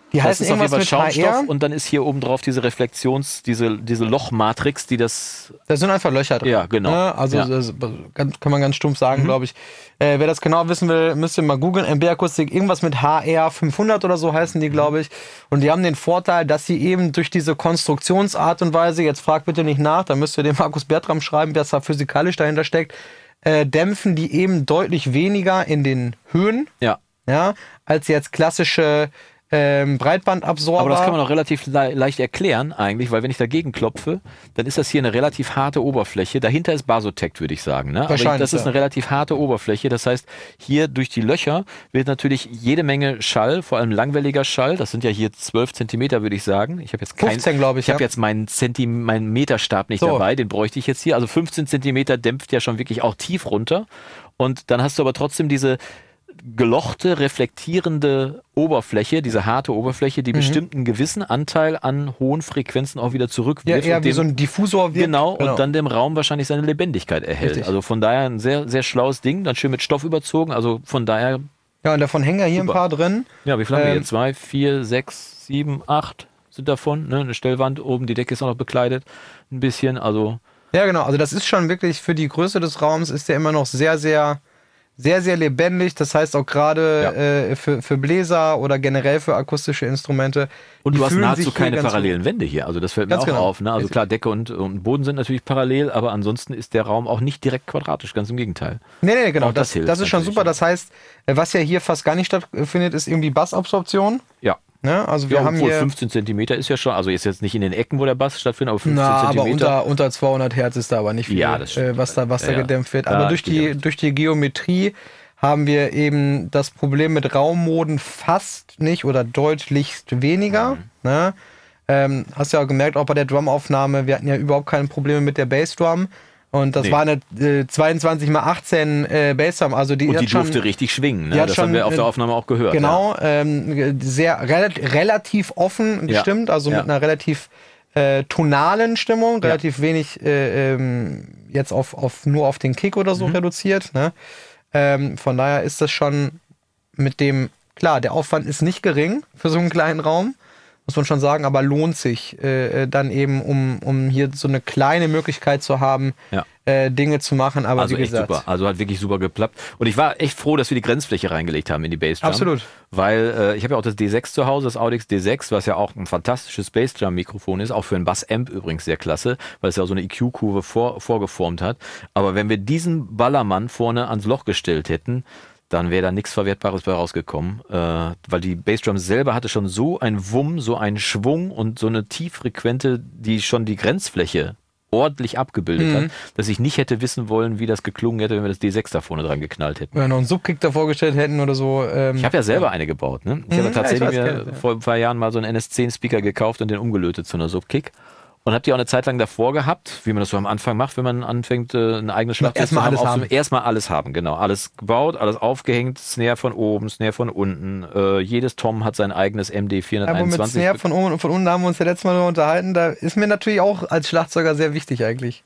Die das heißen ist auf jeden Fall irgendwas mit Schaumstoff H R. und dann ist hier oben drauf diese Reflexions, diese, diese Lochmatrix, die das... Da sind einfach Löcher drin. Ja, genau. Ne? Also Ja. das kann man ganz stumpf sagen, mhm. glaube ich. Äh, wer das genau wissen will, müsst ihr mal googeln. M B-Akustik, irgendwas mit H R fünfhundert oder so heißen die, glaube ich. Und die haben den Vorteil, dass sie eben durch diese Konstruktionsart und Weise, jetzt fragt bitte nicht nach, da müsst ihr dem Markus Bertram schreiben, wer da physikalisch dahinter steckt, äh, dämpfen die eben deutlich weniger in den Höhen, ja. Ja, als jetzt klassische Ähm, Breitbandabsorber. Aber das kann man auch relativ le leicht erklären eigentlich, weil wenn ich dagegen klopfe, dann ist das hier eine relativ harte Oberfläche. Dahinter ist Basotect, würde ich sagen. Ne? Wahrscheinlich, Aber das ist ja. eine relativ harte Oberfläche. Das heißt, hier durch die Löcher wird natürlich jede Menge Schall, vor allem langwelliger Schall. Das sind ja hier zwölf Zentimeter, würde ich sagen. Ich habe jetzt kein, fünfzehn, glaube ich. Ich habe ja. jetzt meinen, Zentime meinen Meterstab nicht so. dabei. Den bräuchte ich jetzt hier. Also fünfzehn Zentimeter dämpft ja schon wirklich auch tief runter. Und dann hast du aber trotzdem diese gelochte, reflektierende Oberfläche, diese harte Oberfläche, die mhm. bestimmt einen gewissen Anteil an hohen Frequenzen auch wieder zurückwirft. Ja, eher wie dem, so ein Diffusor wirkt. Genau, genau, und dann dem Raum wahrscheinlich seine Lebendigkeit erhält. Richtig. Also von daher ein sehr, sehr schlaues Ding, dann schön mit Stoff überzogen, also von daher... Ja, und davon hängen ja hier super. ein paar drin. Ja, wie viel ähm, haben wir hier? Zwei, vier, sechs, sieben, acht sind davon, ne? Eine Stellwand oben, die Decke ist auch noch bekleidet, ein bisschen, also... Ja, genau, also das ist schon wirklich, für die Größe des Raums ist der immer noch sehr, sehr... Sehr, sehr lebendig, das heißt auch gerade ja. äh, für, für Bläser oder generell für akustische Instrumente. Und du hast nahezu keine parallelen Wände hier, also das fällt mir auch genau. auf. Ne? Also klar, Decke und, und Boden sind natürlich parallel, aber ansonsten ist der Raum auch nicht direkt quadratisch, ganz im Gegenteil. Nee, nee, genau, das, das, das ist schon super. Das heißt, was ja hier fast gar nicht stattfindet, ist irgendwie Bassabsorption. Ja. Ne? Also wir ja, haben hier fünfzehn Zentimeter ist ja schon, also ist jetzt nicht in den Ecken, wo der Bass stattfindet, aber fünfzehn Na, Zentimeter. Aber unter, unter zweihundert Hertz ist da aber nicht viel, ja, das äh, was da, was ja, da gedämpft wird. ja, Aber durch die, durch die Geometrie haben wir eben das Problem mit Raummoden fast nicht oder deutlichst weniger. Mhm. Ne? Ähm, hast ja auch gemerkt, auch bei der Drumaufnahme, wir hatten ja überhaupt keine Probleme mit der Bassdrum. Und das nee. war eine äh, zweiundzwanzig mal achtzehn äh, Bassdrum. Also die, und die hat schon, durfte richtig schwingen. Ne? Das schon, haben wir auf der Aufnahme auch gehört. Genau, ja. ähm, sehr rel relativ offen gestimmt, ja. also ja. mit einer relativ äh, tonalen Stimmung, relativ ja. wenig äh, ähm, jetzt auf, auf nur auf den Kick oder so mhm. reduziert. Ne? Ähm, von daher ist das schon mit dem, klar, der Aufwand ist nicht gering für so einen kleinen Raum, muss man schon sagen, aber lohnt sich äh, dann eben, um, um hier so eine kleine Möglichkeit zu haben, ja. äh, Dinge zu machen. Aber also wie echt gesagt, super. Also hat wirklich super geklappt. Und ich war echt froh, dass wir die Grenzfläche reingelegt haben in die Bassdrum. Absolut. Weil äh, ich habe ja auch das D sechs zu Hause, das Audix D sechs, was ja auch ein fantastisches Bassdrum-Mikrofon ist, auch für einen Bassamp übrigens sehr klasse, weil es ja auch so eine E Q-Kurve vor, vorgeformt hat. Aber wenn wir diesen Ballermann vorne ans Loch gestellt hätten, dann wäre da nichts Verwertbares bei rausgekommen, äh, weil die Bassdrum selber hatte schon so einen Wumm, so einen Schwung und so eine Tieffrequente, die schon die Grenzfläche ordentlich abgebildet mhm. hat, dass ich nicht hätte wissen wollen, wie das geklungen hätte, wenn wir das D sechs da vorne dran geknallt hätten. Wenn wir noch einen Subkick davor gestellt hätten oder so. Ähm, ich habe ja selber ja. eine gebaut. Ne? Ich mhm, habe tatsächlich ja, ich mir weiß, vor ein paar Jahren mal so einen N S zehn Speaker gekauft und den umgelötet zu einer Subkick. Und habe die auch eine Zeit lang davor gehabt, wie man das so am Anfang macht, wenn man anfängt, ein eigenes Schlagzeug zu haben. Erstmal alles haben. Erstmal alles haben, genau. Alles gebaut, alles aufgehängt, Snare von oben, Snare von unten. Äh, jedes Tom hat sein eigenes M D vierhunderteinundzwanzig. Ja, mit Snare von oben und von unten haben wir uns ja letztes Mal darüber unterhalten. Da ist mir natürlich auch als Schlagzeuger sehr wichtig eigentlich.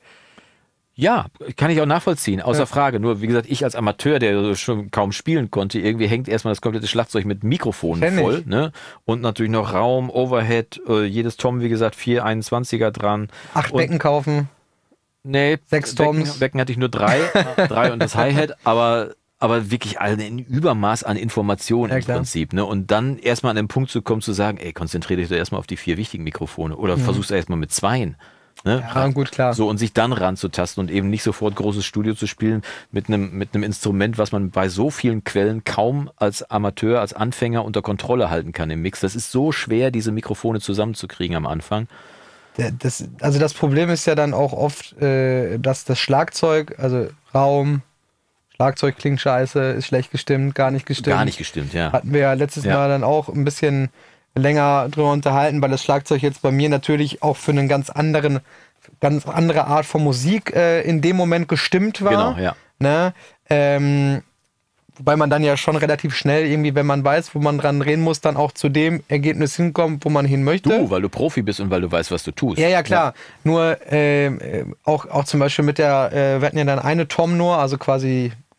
Ja, kann ich auch nachvollziehen, außer ja. Frage. Nur, wie gesagt, ich als Amateur, der schon kaum spielen konnte, irgendwie hängt erstmal das komplette Schlagzeug mit Mikrofonen voll. Ne? Und natürlich noch Raum, Overhead, äh, jedes Tom, wie gesagt, vier einundzwanziger dran. Acht und, Becken kaufen. Nee, sechs Becken, Toms. Becken hatte ich nur drei, drei und das Hi-Hat, aber, aber wirklich ein Übermaß an Informationen ja, im klar. Prinzip. Ne? Und dann erstmal an den Punkt zu kommen, zu sagen, ey, konzentriere dich doch erstmal auf die vier wichtigen Mikrofone oder mhm. versuch's erstmal mit zweien. Ne? Ja, gut, klar. So, und sich dann ranzutasten und eben nicht sofort großes Studio zu spielen mit einem mit einem Instrument, was man bei so vielen Quellen kaum als Amateur, als Anfänger unter Kontrolle halten kann im Mix. Das ist so schwer, diese Mikrofone zusammenzukriegen am Anfang. Das, also das Problem ist ja dann auch oft, äh, dass das Schlagzeug, also Raum, Schlagzeug klingt scheiße, ist schlecht gestimmt, gar nicht gestimmt. Gar nicht gestimmt, ja. Hatten wir ja letztes ja. Mal dann auch ein bisschen länger drüber unterhalten, weil das Schlagzeug jetzt bei mir natürlich auch für einen ganz anderen, ganz andere Art von Musik äh, in dem Moment gestimmt war. Genau, ja. Ne? Ähm, wobei man dann ja schon relativ schnell irgendwie, wenn man weiß, wo man dran drehen muss, dann auch zu dem Ergebnis hinkommt, wo man hin möchte. Du, weil du Profi bist und weil du weißt, was du tust. Ja, ja, klar. Ja. Nur äh, auch, auch zum Beispiel mit der, äh, wir hatten ja dann eine Tom nur, also quasi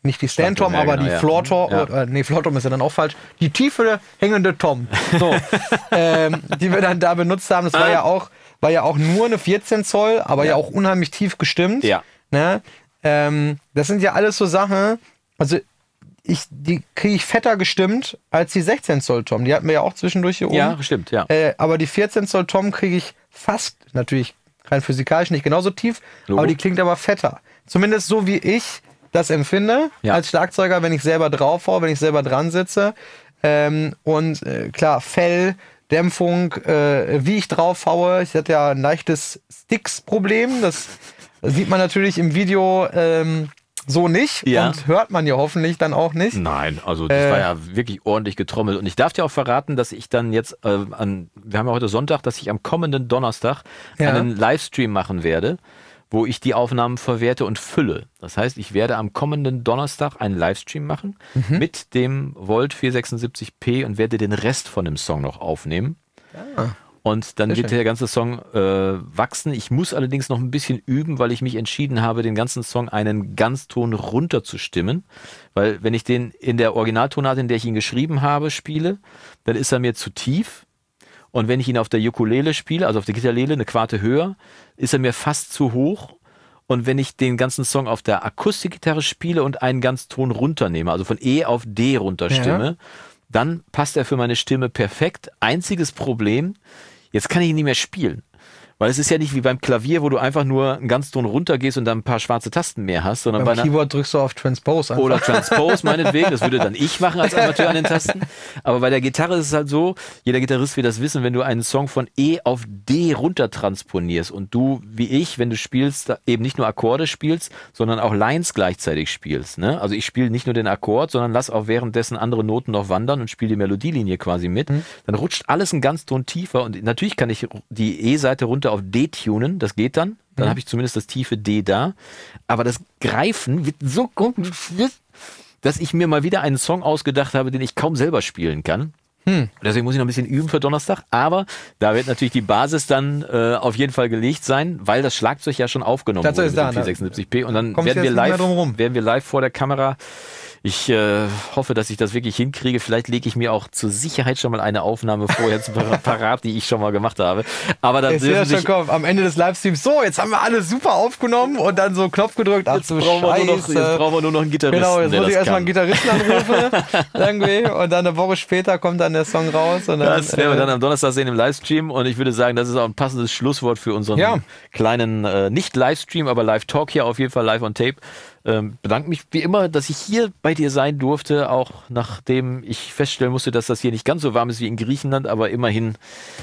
nicht die Stand-Tom, ja, aber genau, die ja. Floor-Tom, Ja. äh, nee, Floor-Tom ist ja dann auch falsch, die tiefe hängende Tom, so, ähm, die wir dann da benutzt haben. Das war ja auch, war ja auch nur eine vierzehn Zoll, aber ja, ja auch unheimlich tief gestimmt. Ja. Ne? Ähm, das sind ja alles so Sachen, also ich, die kriege ich fetter gestimmt als die sechzehn Zoll Tom. Die hatten wir ja auch zwischendurch hier oben. Ja, stimmt, ja. Äh, aber die vierzehn Zoll Tom kriege ich fast, natürlich rein physikalisch nicht genauso tief, Logo. aber die klingt aber fetter. Zumindest so, wie ich das empfinde Ja. als Schlagzeuger, wenn ich selber drauf haue, wenn ich selber dran sitze. Ähm, und äh, klar, Fell, Dämpfung, äh, wie ich drauf haue. Ich hatte ja ein leichtes Sticks-Problem. Das sieht man natürlich im Video ähm, so nicht Ja. und hört man ja hoffentlich dann auch nicht. Nein, also das Äh, war ja wirklich ordentlich getrommelt. Und ich darf dir auch verraten, dass ich dann jetzt, äh, an, wir haben ja heute Sonntag, dass ich am kommenden Donnerstag Ja. einen Livestream machen werde, wo ich die Aufnahmen verwerte und fülle. Das heißt, ich werde am kommenden Donnerstag einen Livestream machen Mhm. mit dem Volt vierhundertsechsundsiebzig p und werde den Rest von dem Song noch aufnehmen. Ah. Und dann Sehr wird schön. der ganze Song äh, wachsen. Ich muss allerdings noch ein bisschen üben, weil ich mich entschieden habe, den ganzen Song einen Ganzton runter zu stimmen. Weil wenn ich den in der Originaltonart, in der ich ihn geschrieben habe, spiele, dann ist er mir zu tief. Und wenn ich ihn auf der Ukulele spiele, also auf der Gitarrele, eine Quarte höher, ist er mir fast zu hoch. Und wenn ich den ganzen Song auf der Akustikgitarre spiele und einen Ganzton runternehme, also von E auf D runterstimme, Ja. dann passt er für meine Stimme perfekt. Einziges Problem, jetzt kann ich ihn nicht mehr spielen. Weil es ist ja nicht wie beim Klavier, wo du einfach nur einen Ganzton runtergehst und dann ein paar schwarze Tasten mehr hast, sondern Beim bei einer, Keyboard drückst du auf Transpose einfach. oder Transpose meinetwegen, das würde dann ich machen als Amateur an den Tasten. Aber bei der Gitarre ist es halt so, jeder Gitarrist wird das wissen, wenn du einen Song von E auf D runter transponierst und du, wie ich, wenn du spielst, da eben nicht nur Akkorde spielst, sondern auch Lines gleichzeitig spielst. Ne? Also ich spiele nicht nur den Akkord, sondern lass auch währenddessen andere Noten noch wandern und spiele die Melodielinie quasi mit. Mhm. Dann rutscht alles einen Ganzton tiefer und natürlich kann ich die E-Seite runter auf D tunen, das geht dann. Dann Mhm. habe ich zumindest das tiefe D da. Aber das Greifen wird so kompliziert, dass ich mir mal wieder einen Song ausgedacht habe, den ich kaum selber spielen kann. Hm. Deswegen muss ich noch ein bisschen üben für Donnerstag. Aber da wird natürlich die Basis dann äh, auf jeden Fall gelegt sein, weil das Schlagzeug ja schon aufgenommen Das wurde ist mit da, dem ne? vierhundertsechsundsiebzig p. Und dann Kommst werden du wir, jetzt nicht mehr live, drum rum. werden wir live vor der Kamera. Ich äh, hoffe, dass ich das wirklich hinkriege. Vielleicht lege ich mir auch zur Sicherheit schon mal eine Aufnahme vorher zu par- parat, die ich schon mal gemacht habe. Aber dann Ich sehe das dürfen schon sich, kommen. Am Ende des Livestreams, so, jetzt haben wir alles super aufgenommen und dann so Knopf gedrückt. Ach jetzt, du brauchen wir nur noch, Scheiße. jetzt brauchen wir nur noch einen Gitarristen. Genau, jetzt der muss ich das erstmal einen kann. Gitarristen anrufen irgendwie, und dann eine Woche später kommt dann der Song raus. Und dann, Das werden wir äh, dann am Donnerstag sehen im Livestream und ich würde sagen, das ist auch ein passendes Schlusswort für unseren Ja. kleinen, äh, nicht Livestream, aber Live-Talk hier auf jeden Fall live on tape. Ähm, bedanke mich wie immer, dass ich hier bei dir sein durfte, auch nachdem ich feststellen musste, dass das hier nicht ganz so warm ist wie in Griechenland, aber immerhin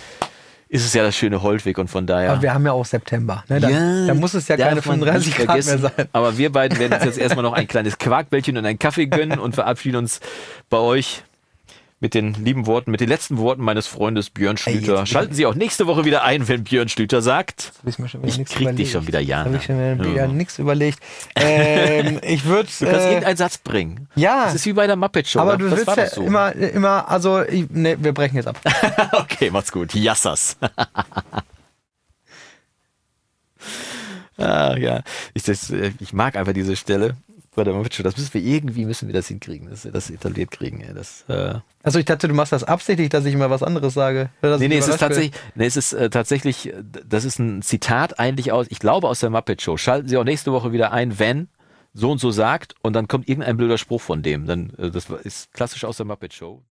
ist es ja das schöne Holtweg und von daher... Aber wir haben ja auch September. Ne? Da, Ja, da muss es ja darf keine man fünfunddreißig nicht Grad mehr vergessen. sein. Aber wir beiden werden uns jetzt erstmal noch ein kleines Quarkbällchen und einen Kaffee gönnen und verabschieden uns bei euch mit den lieben Worten, mit den letzten Worten meines Freundes Björn Schlüter. jetzt- Schalten Sie auch nächste Woche wieder ein, wenn Björn Schlüter sagt. Hab ich mir schon wieder Ich nichts krieg dich überlegt. schon wieder, Jana. Habe ich schon wieder, Ja. nichts überlegt. Ähm, ich würde. Du kannst Äh, irgendeinen Satz bringen. ja, Das ist wie bei der Muppet Show. aber oder? du das willst war ja doch so. immer, immer, also, ich, ne, wir brechen jetzt ab. Okay, macht's gut. Yassas. ah, ja. Ich, das, äh, ich mag einfach diese Stelle bei der Muppet Show. Das müssen wir irgendwie, müssen wir das hinkriegen, dass wir das etabliert kriegen. Ey. Das, äh Also ich dachte, du machst das absichtlich, dass ich immer was anderes sage. Dass Nee, ich nee, es ist überrascht bin. tatsächlich, nee, es ist äh, tatsächlich, äh, das ist ein Zitat eigentlich aus, ich glaube aus der Muppet Show. Schalten Sie auch nächste Woche wieder ein, wenn so und so sagt und dann kommt irgendein blöder Spruch von dem. Dann, äh, das ist klassisch aus der Muppet Show.